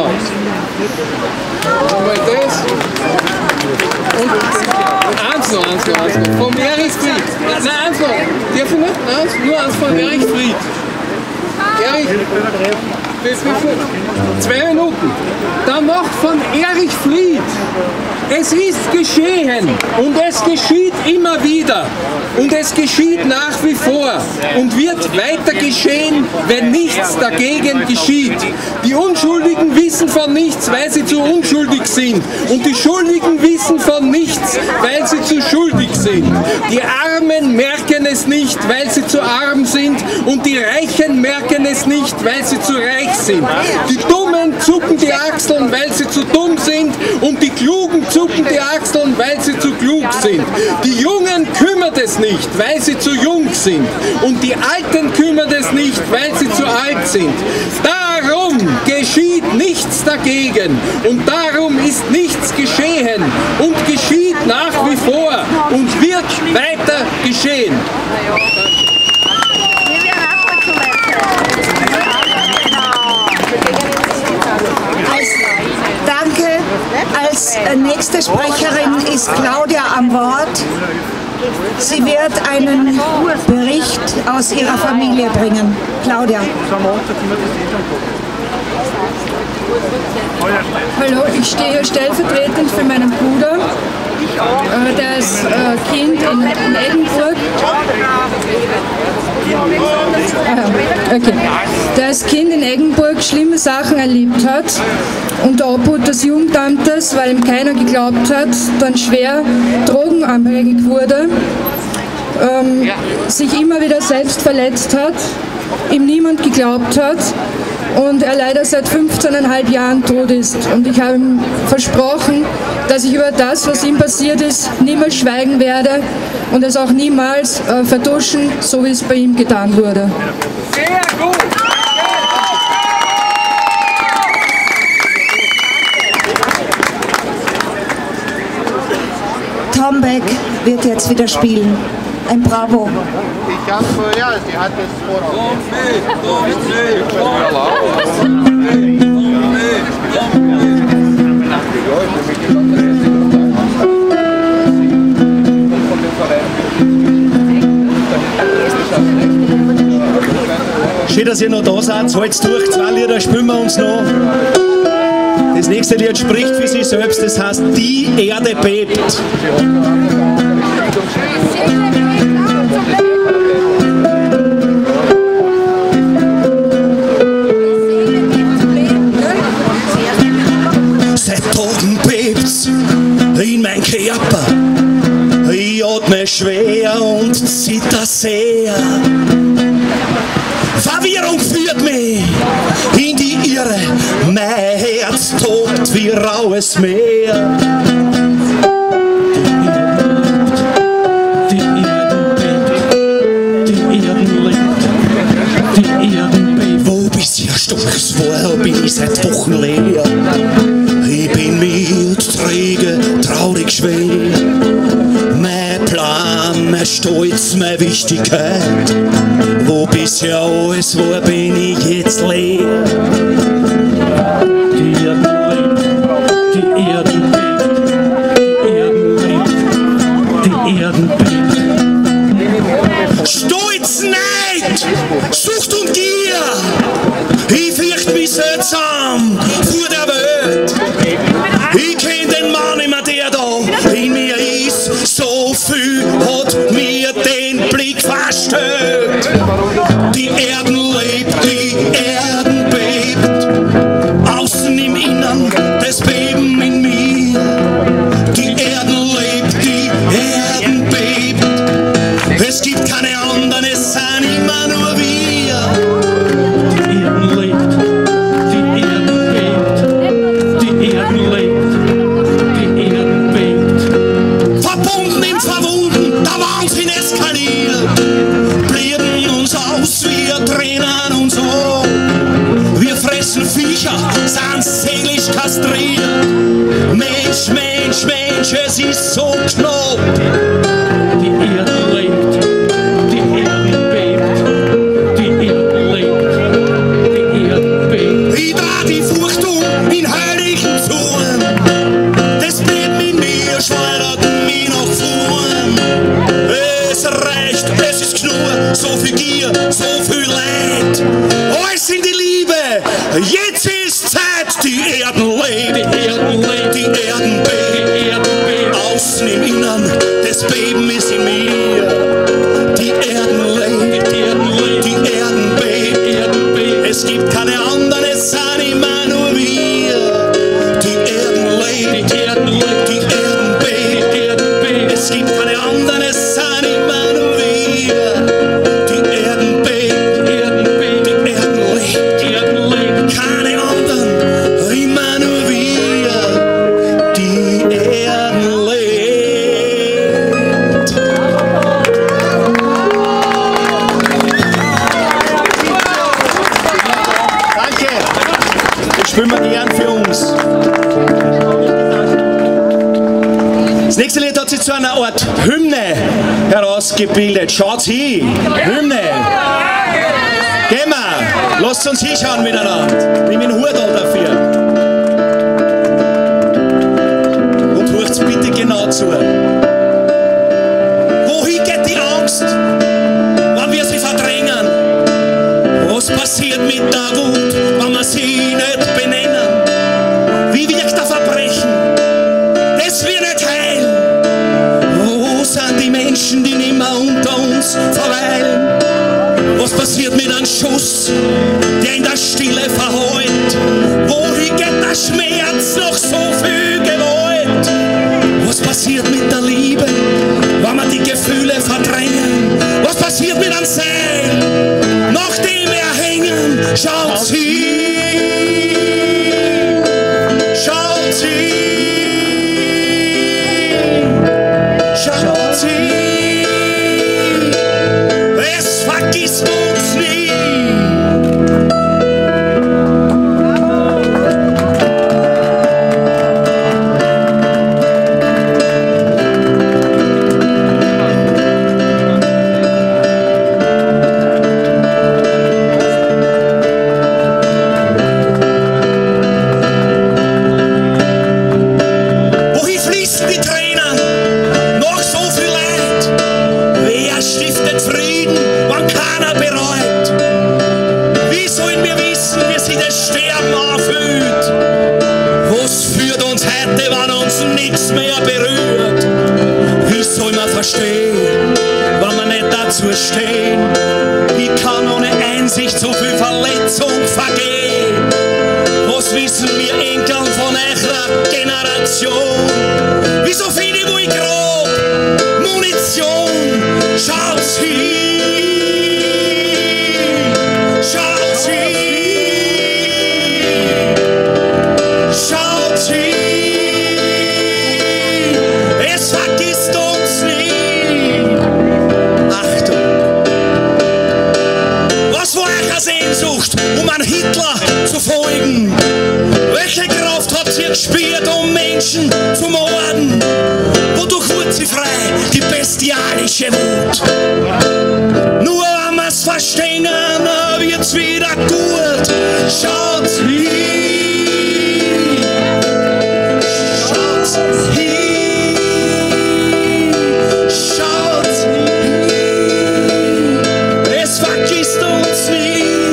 Mal das. Und eins noch. Vom Erich Fried. Nein, eins noch. Darf ich nicht? Nur eins von Erich Fried. Erich, 2 Minuten. Dann noch von Erich Fried. Es ist geschehen und es geschieht immer wieder und es geschieht nach wie vor und wird weiter geschehen, wenn nichts dagegen geschieht. Die Unschuldigen wissen von nichts, weil sie zu unschuldig sind, und die Schuldigen wissen von nichts, weil sie zu schuldig sind. Die Armen merken es nicht, weil sie zu arm sind, und die Reichen merken es nicht, weil sie zu reich sind. Die Dummen zucken die Achseln, weil sie zu dumm sind, und die Klugen zucken die Achseln, weil sie zu klug sind. Die Jungen kümmert es nicht, weil sie zu jung sind, und die Alten kümmert es nicht, weil sie zu alt sind. Darum geschieht nichts dagegen, und darum ist nichts geschehen und geschieht nach wie vor und wird weiter geschehen. Danke. Als nächste Sprecherin ist Claudia am Wort. Sie wird einen Bericht aus ihrer Familie bringen. Claudia. Hallo, ich stehe hier stellvertretend für meinen Bruder. Der ist Kind in Eggenburg. Okay. Der als Kind in Eggenburg schlimme Sachen erlebt hat, unter Obhut des Jugendamtes, weil ihm keiner geglaubt hat, dann schwer drogenabhängig wurde, sich immer wieder selbst verletzt hat, ihm niemand geglaubt hat und er leider seit 15,5 Jahren tot ist. Und ich habe ihm versprochen, dass ich über das, was ihm passiert ist, niemals schweigen werde und es auch niemals vertuschen, so wie es bei ihm getan wurde. Sehr gut! Tom Beck wird jetzt wieder spielen. Ein Bravo. Ich habe ja, sie hat das Foto. Schön, dass ihr noch da seid. Halt's durch. 2 Lieder spielen wir uns noch. Das nächste Lied spricht für sich selbst. Das heißt, die Erde bebt. Seit Tagen bebt's in mein Körper. Ich atme schwer und zitter sehr. Verwirrung führt mich in die Irre. Mein Herz tobt wie raues Meer. Wo bisher stolz war, bin ich seit Wochen leer. Ich bin mit träge, traurig schwer. Mein Plan, mein Stolz, meine Wichtigkeit. Wo bisher alles war, bin ich jetzt leer. Die Erden lebt, die Erden bebt, die Erden lebt, die Erden bebt. Stolz, Neid, Sucht und Gier. Ich fürcht mich seltsam vor der Welt. Ich kenn den Mann immer, der da in mir ist. So viel hat mir den Blick verstellt. Die Erden lebt, die Erden bebt. Außen im Innern, das Beben in mir. Die Erden lebt, die Erden bebt. Es gibt keine anderen, es sind immer nur wir. Die Erden lebt, die Erden bebt. Die Erden lebt, die Erden bebt. Verbunden im Verwunden, der Wahnsinn eskaliert. Blieben uns aus, wir trennen uns an. Wir fressen Viecher, sind seelisch kastriert. Mensch, Mensch, Mensch, es ist so knapp. Die Erde lebt, die Erde bebt. Die Erde lebt, die Erde bebt. Ich dreh die Furcht in heiligen Zorn. Das Beben in mir schleudert mich nach vorn. Es reicht, es ist genug, so viel Gier, so viel Leid. Alles in die Liebe, jetzt ist Zeit, die Erden lebt, die Erden lebt, die Erden bebt, die Erden bebt. Außen im Innern, das Beben ist in mir. Die Erden lebt, die Erden lebt, die Erden bebt, die Erden bebt. Es gibt keine anderen, es sind immer nur wir. Die Erden lebt, die Erden lebt, die Erden bebt, die Erden bebt. Es gibt keine anderen, es sind immer nur wir. Die Erden bebt, die Erden bebt, die Erden lebt, die Erden lebt. Keine anderen, immer nur wir. Die Erden lebt. Danke. Das spielen wir gern für uns. Das nächste Lied hat sich zu einer Art Hymne herausgebildet. Schaut's hin. Hymne. Gehen wir. Lasst uns hinschauen miteinander. Nimm den Hut an dafür. Und hört's bitte genau zu. Wo Kuss, der in der Stille verheult. Wohin geht der Schmerz noch so viel Gewalt? Was passiert mit der Liebe, wenn wir die Gefühle verdrängen? Was passiert mit einem Seil, nachdem wir hängen? Schaut sie, schaut sie, schaut sie, es vergisst uns nie. Stehen. Wie kann ohne Einsicht so viel Verletzung vergehen? Was wissen wir Enkeln von eurer Generation? Wieso finde ich wohl grob Munition? Schaut sie, schaut sie, schaut sie, es vergisst uns nie. Sehnsucht, um an Hitler zu folgen? Welche Kraft habt ihr gespürt, um Menschen zu morden? Wodurch wurde sie frei, die bestialische Wut? Nur wenn wir's verstehen, wird's wieder gut. Schaut hin, schaut hin, schaut hin, es vergisst uns nie.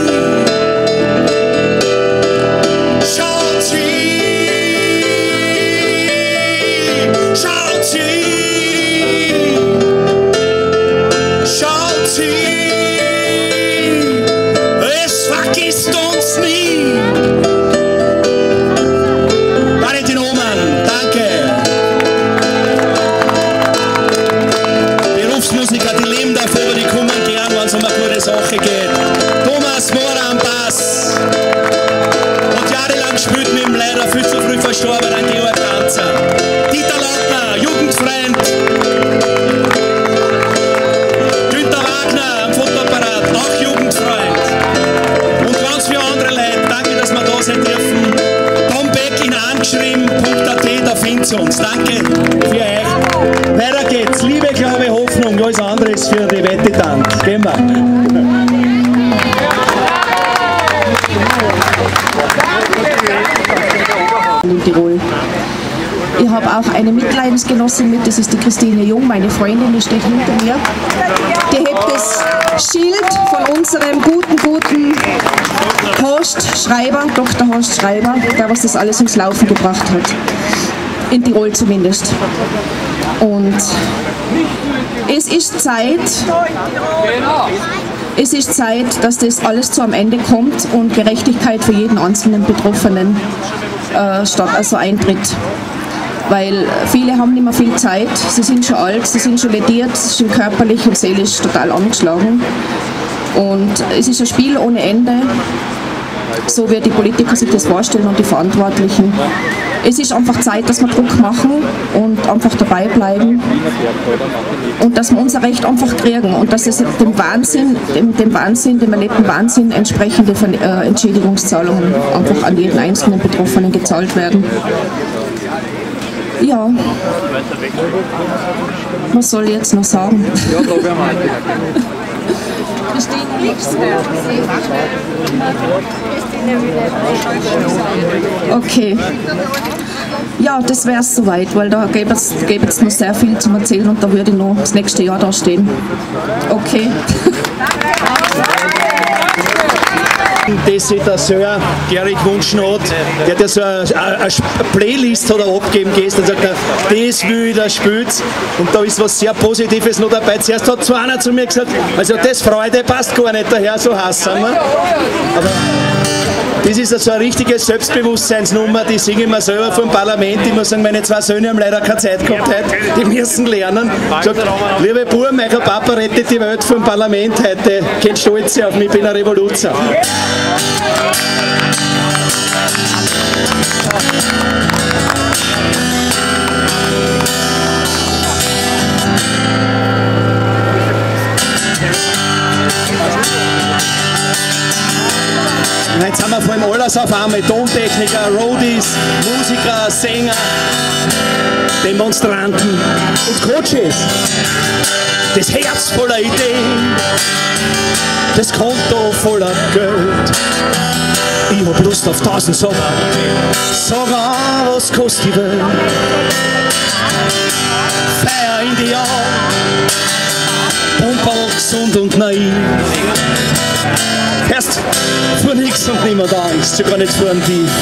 Sache geht. Thomas Mohr am Bass. Und jahrelang gespielt mit dem leider viel zu früh verstorbenen Georg Danzer. Dieter Lautner, Jugendfreund. Günther Wagner am Fotoapparat, auch Jugendfreund. Und ganz viele andere Leute. Danke, dass wir da sein dürfen. Tom Beck in angeschrieben.at, da findet ihr uns. Danke für euch. Weiter geht's. Liebe, Glaube, Hoffnung. Alles andere ist für die Wette dann. Gehen wir. In Tirol. Ich habe auch eine Mitleidensgenossin mit, das ist die Christine Jung, meine Freundin, die steht hinter mir. Die hebt das Schild von unserem guten Horst Schreiber, Dr. Horst Schreiber, der was das alles ins Laufen gebracht hat. In Tirol zumindest. Und es ist Zeit, dass das alles zu einem Ende kommt und Gerechtigkeit für jeden einzelnen Betroffenen eintritt. Weil viele haben nicht mehr viel Zeit, sie sind schon alt, sie sind schon lediert, sie sind körperlich und seelisch total angeschlagen. Und es ist ein Spiel ohne Ende, so wie die Politiker sich das vorstellen und die Verantwortlichen. Es ist einfach Zeit, dass wir Druck machen und einfach dabei bleiben und dass wir unser Recht einfach kriegen und dass es dem erlebten Wahnsinn entsprechende Entschädigungszahlungen einfach an jeden einzelnen Betroffenen gezahlt werden. Ja, was soll ich jetzt noch sagen? Okay. Ja, das wäre es soweit, weil da gäbe es noch sehr viel zu erzählen und da würde ich noch das nächste Jahr da stehen. Okay. Dessitateur Gary gewünscht hat, der hat ja so eine Playlist hat er abgegeben gestern, sagt er, das will ich, das spielt's. Und da ist was sehr Positives noch dabei. Zuerst hat zwar einer zu mir gesagt, also das Freude passt gar nicht daher, so heiß sind wir. Aber das ist also eine richtige Selbstbewusstseinsnummer, die singe ich mir selber vom Parlament. Ich muss sagen, meine zwei Söhne haben leider keine Zeit gehabt heute, die müssen lernen. Sagt, liebe Buben, euer Papa rettet die Welt vom Parlament heute, kennt stolz auf mich, ich bin ein Revoluzer. Jetzt haben wir vor allem alles auf einmal, Tontechniker, Roadies, Musiker, Sänger, Demonstranten und Coaches. Das Herz voller Ideen, das Konto voller Geld. Ich hab Lust auf 1000 Sachen, sag an, was kostet die Welt. Feier in die Augen, Pumperl, gesund und naiv. Erst vor nichts und niemand Angst, sogar nicht vor dem Tief.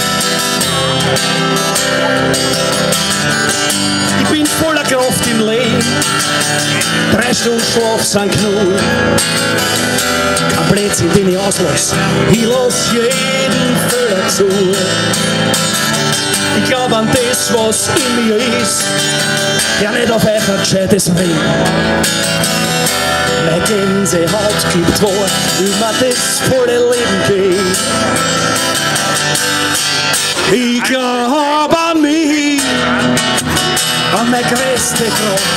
Ich bin voller Kraft im Leben, 3 Stunden Schlaf sind genug. Kein Blödsinn, den ich auslasse, ich lass jeden Fehler zu. Ich glaub an das, was in mir ist, ja nicht auf euch ein gescheites Reden. Meine Gänsehaut gibt vor, wie man das volle Leben geht. Ich glaub an mich, an meine größte Kraft.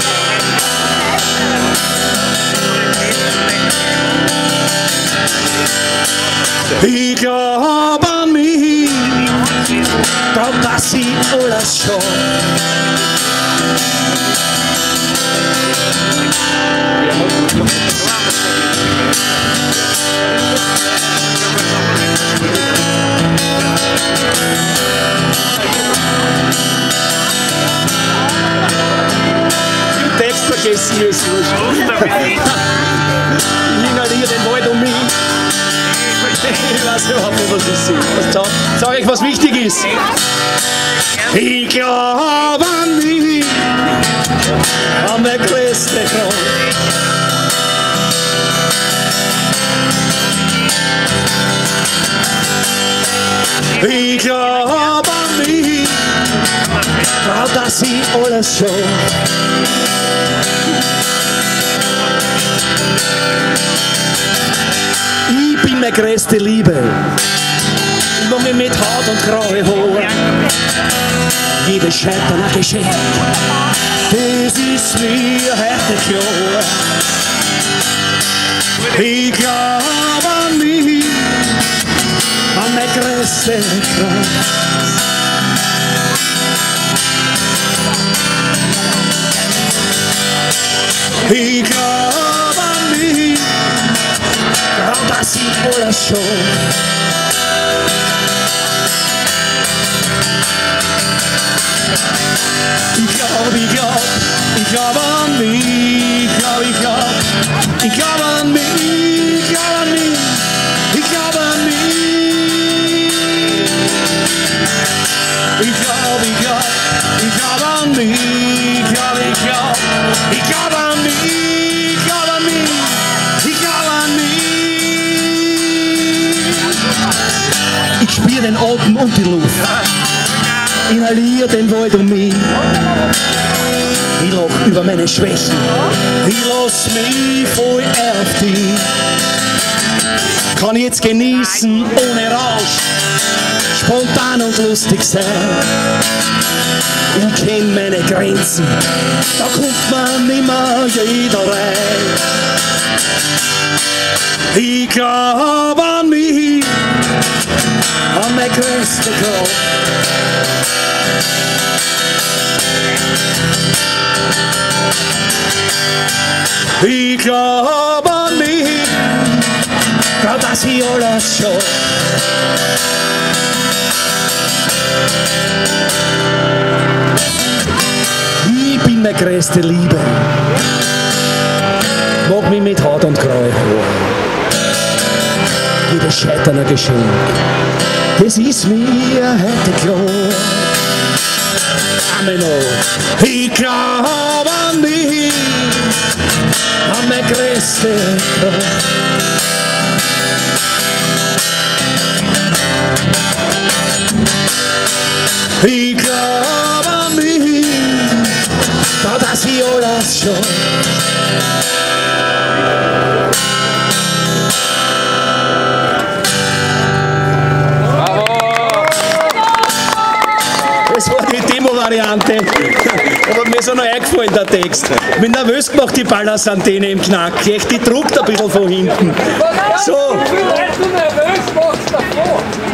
Ich glaub an mich, glaub, dass ich alles schaff. Den Text vergessen müssen. Ich inhaliere den Wald um mich. Ich weiß überhaupt nicht, was das ist. Sag euch, was wichtig ist. Ich glaub an mich, an meine größte Kraft. Ich glaub an mich, glaub, dass ich alles schaff. Ich bin meine größte Liebe, ich mach mich mit Haut und graue Haare. Jedes Scheitern ein Geschenk, das ist mir heute klar. Ich glaub an mich, an meine größte Kraft. Ich glaub an mich, glaub, dass ich alles schaff. Ich glaub an mich, ich glaub an mich, ich glaub an mich, ich glaub an mich. Ich glaub an mich, ich glaub an mich, ich glaub an mich, ich glaub an mich. Ich spür den Atem und die Luft, inhaliere den Wald um mich. Ich lach über meine Schwächen, ich lass mich voll auf dich. Kann jetzt genießen ohne Rausch, spontan und lustig sein. Ich kenn meine Grenzen, da kommt man nimmer jeder rein. Ich glaub an mich, an meine größte Kraft. Ich glaub an mich, glaub, dass ich alles schaff. Ich bin meine größte Liebe, mag mich mit Haut und graue Haare. jedes Scheitern ein Geschenk. Das ist mir heute klar. Amen. Ich glaub an mich, an meine größte Kraft. Ich glaub an mich, da dass ich alles schon. Das war die Demo-Variante. Aber mir ist auch noch eingefallen, der Text. Ich bin nervös gemacht, die Ballasantenne im Knack. Echt, die druckt ein bisschen von hinten. So. Wie viel du nervös machst davor?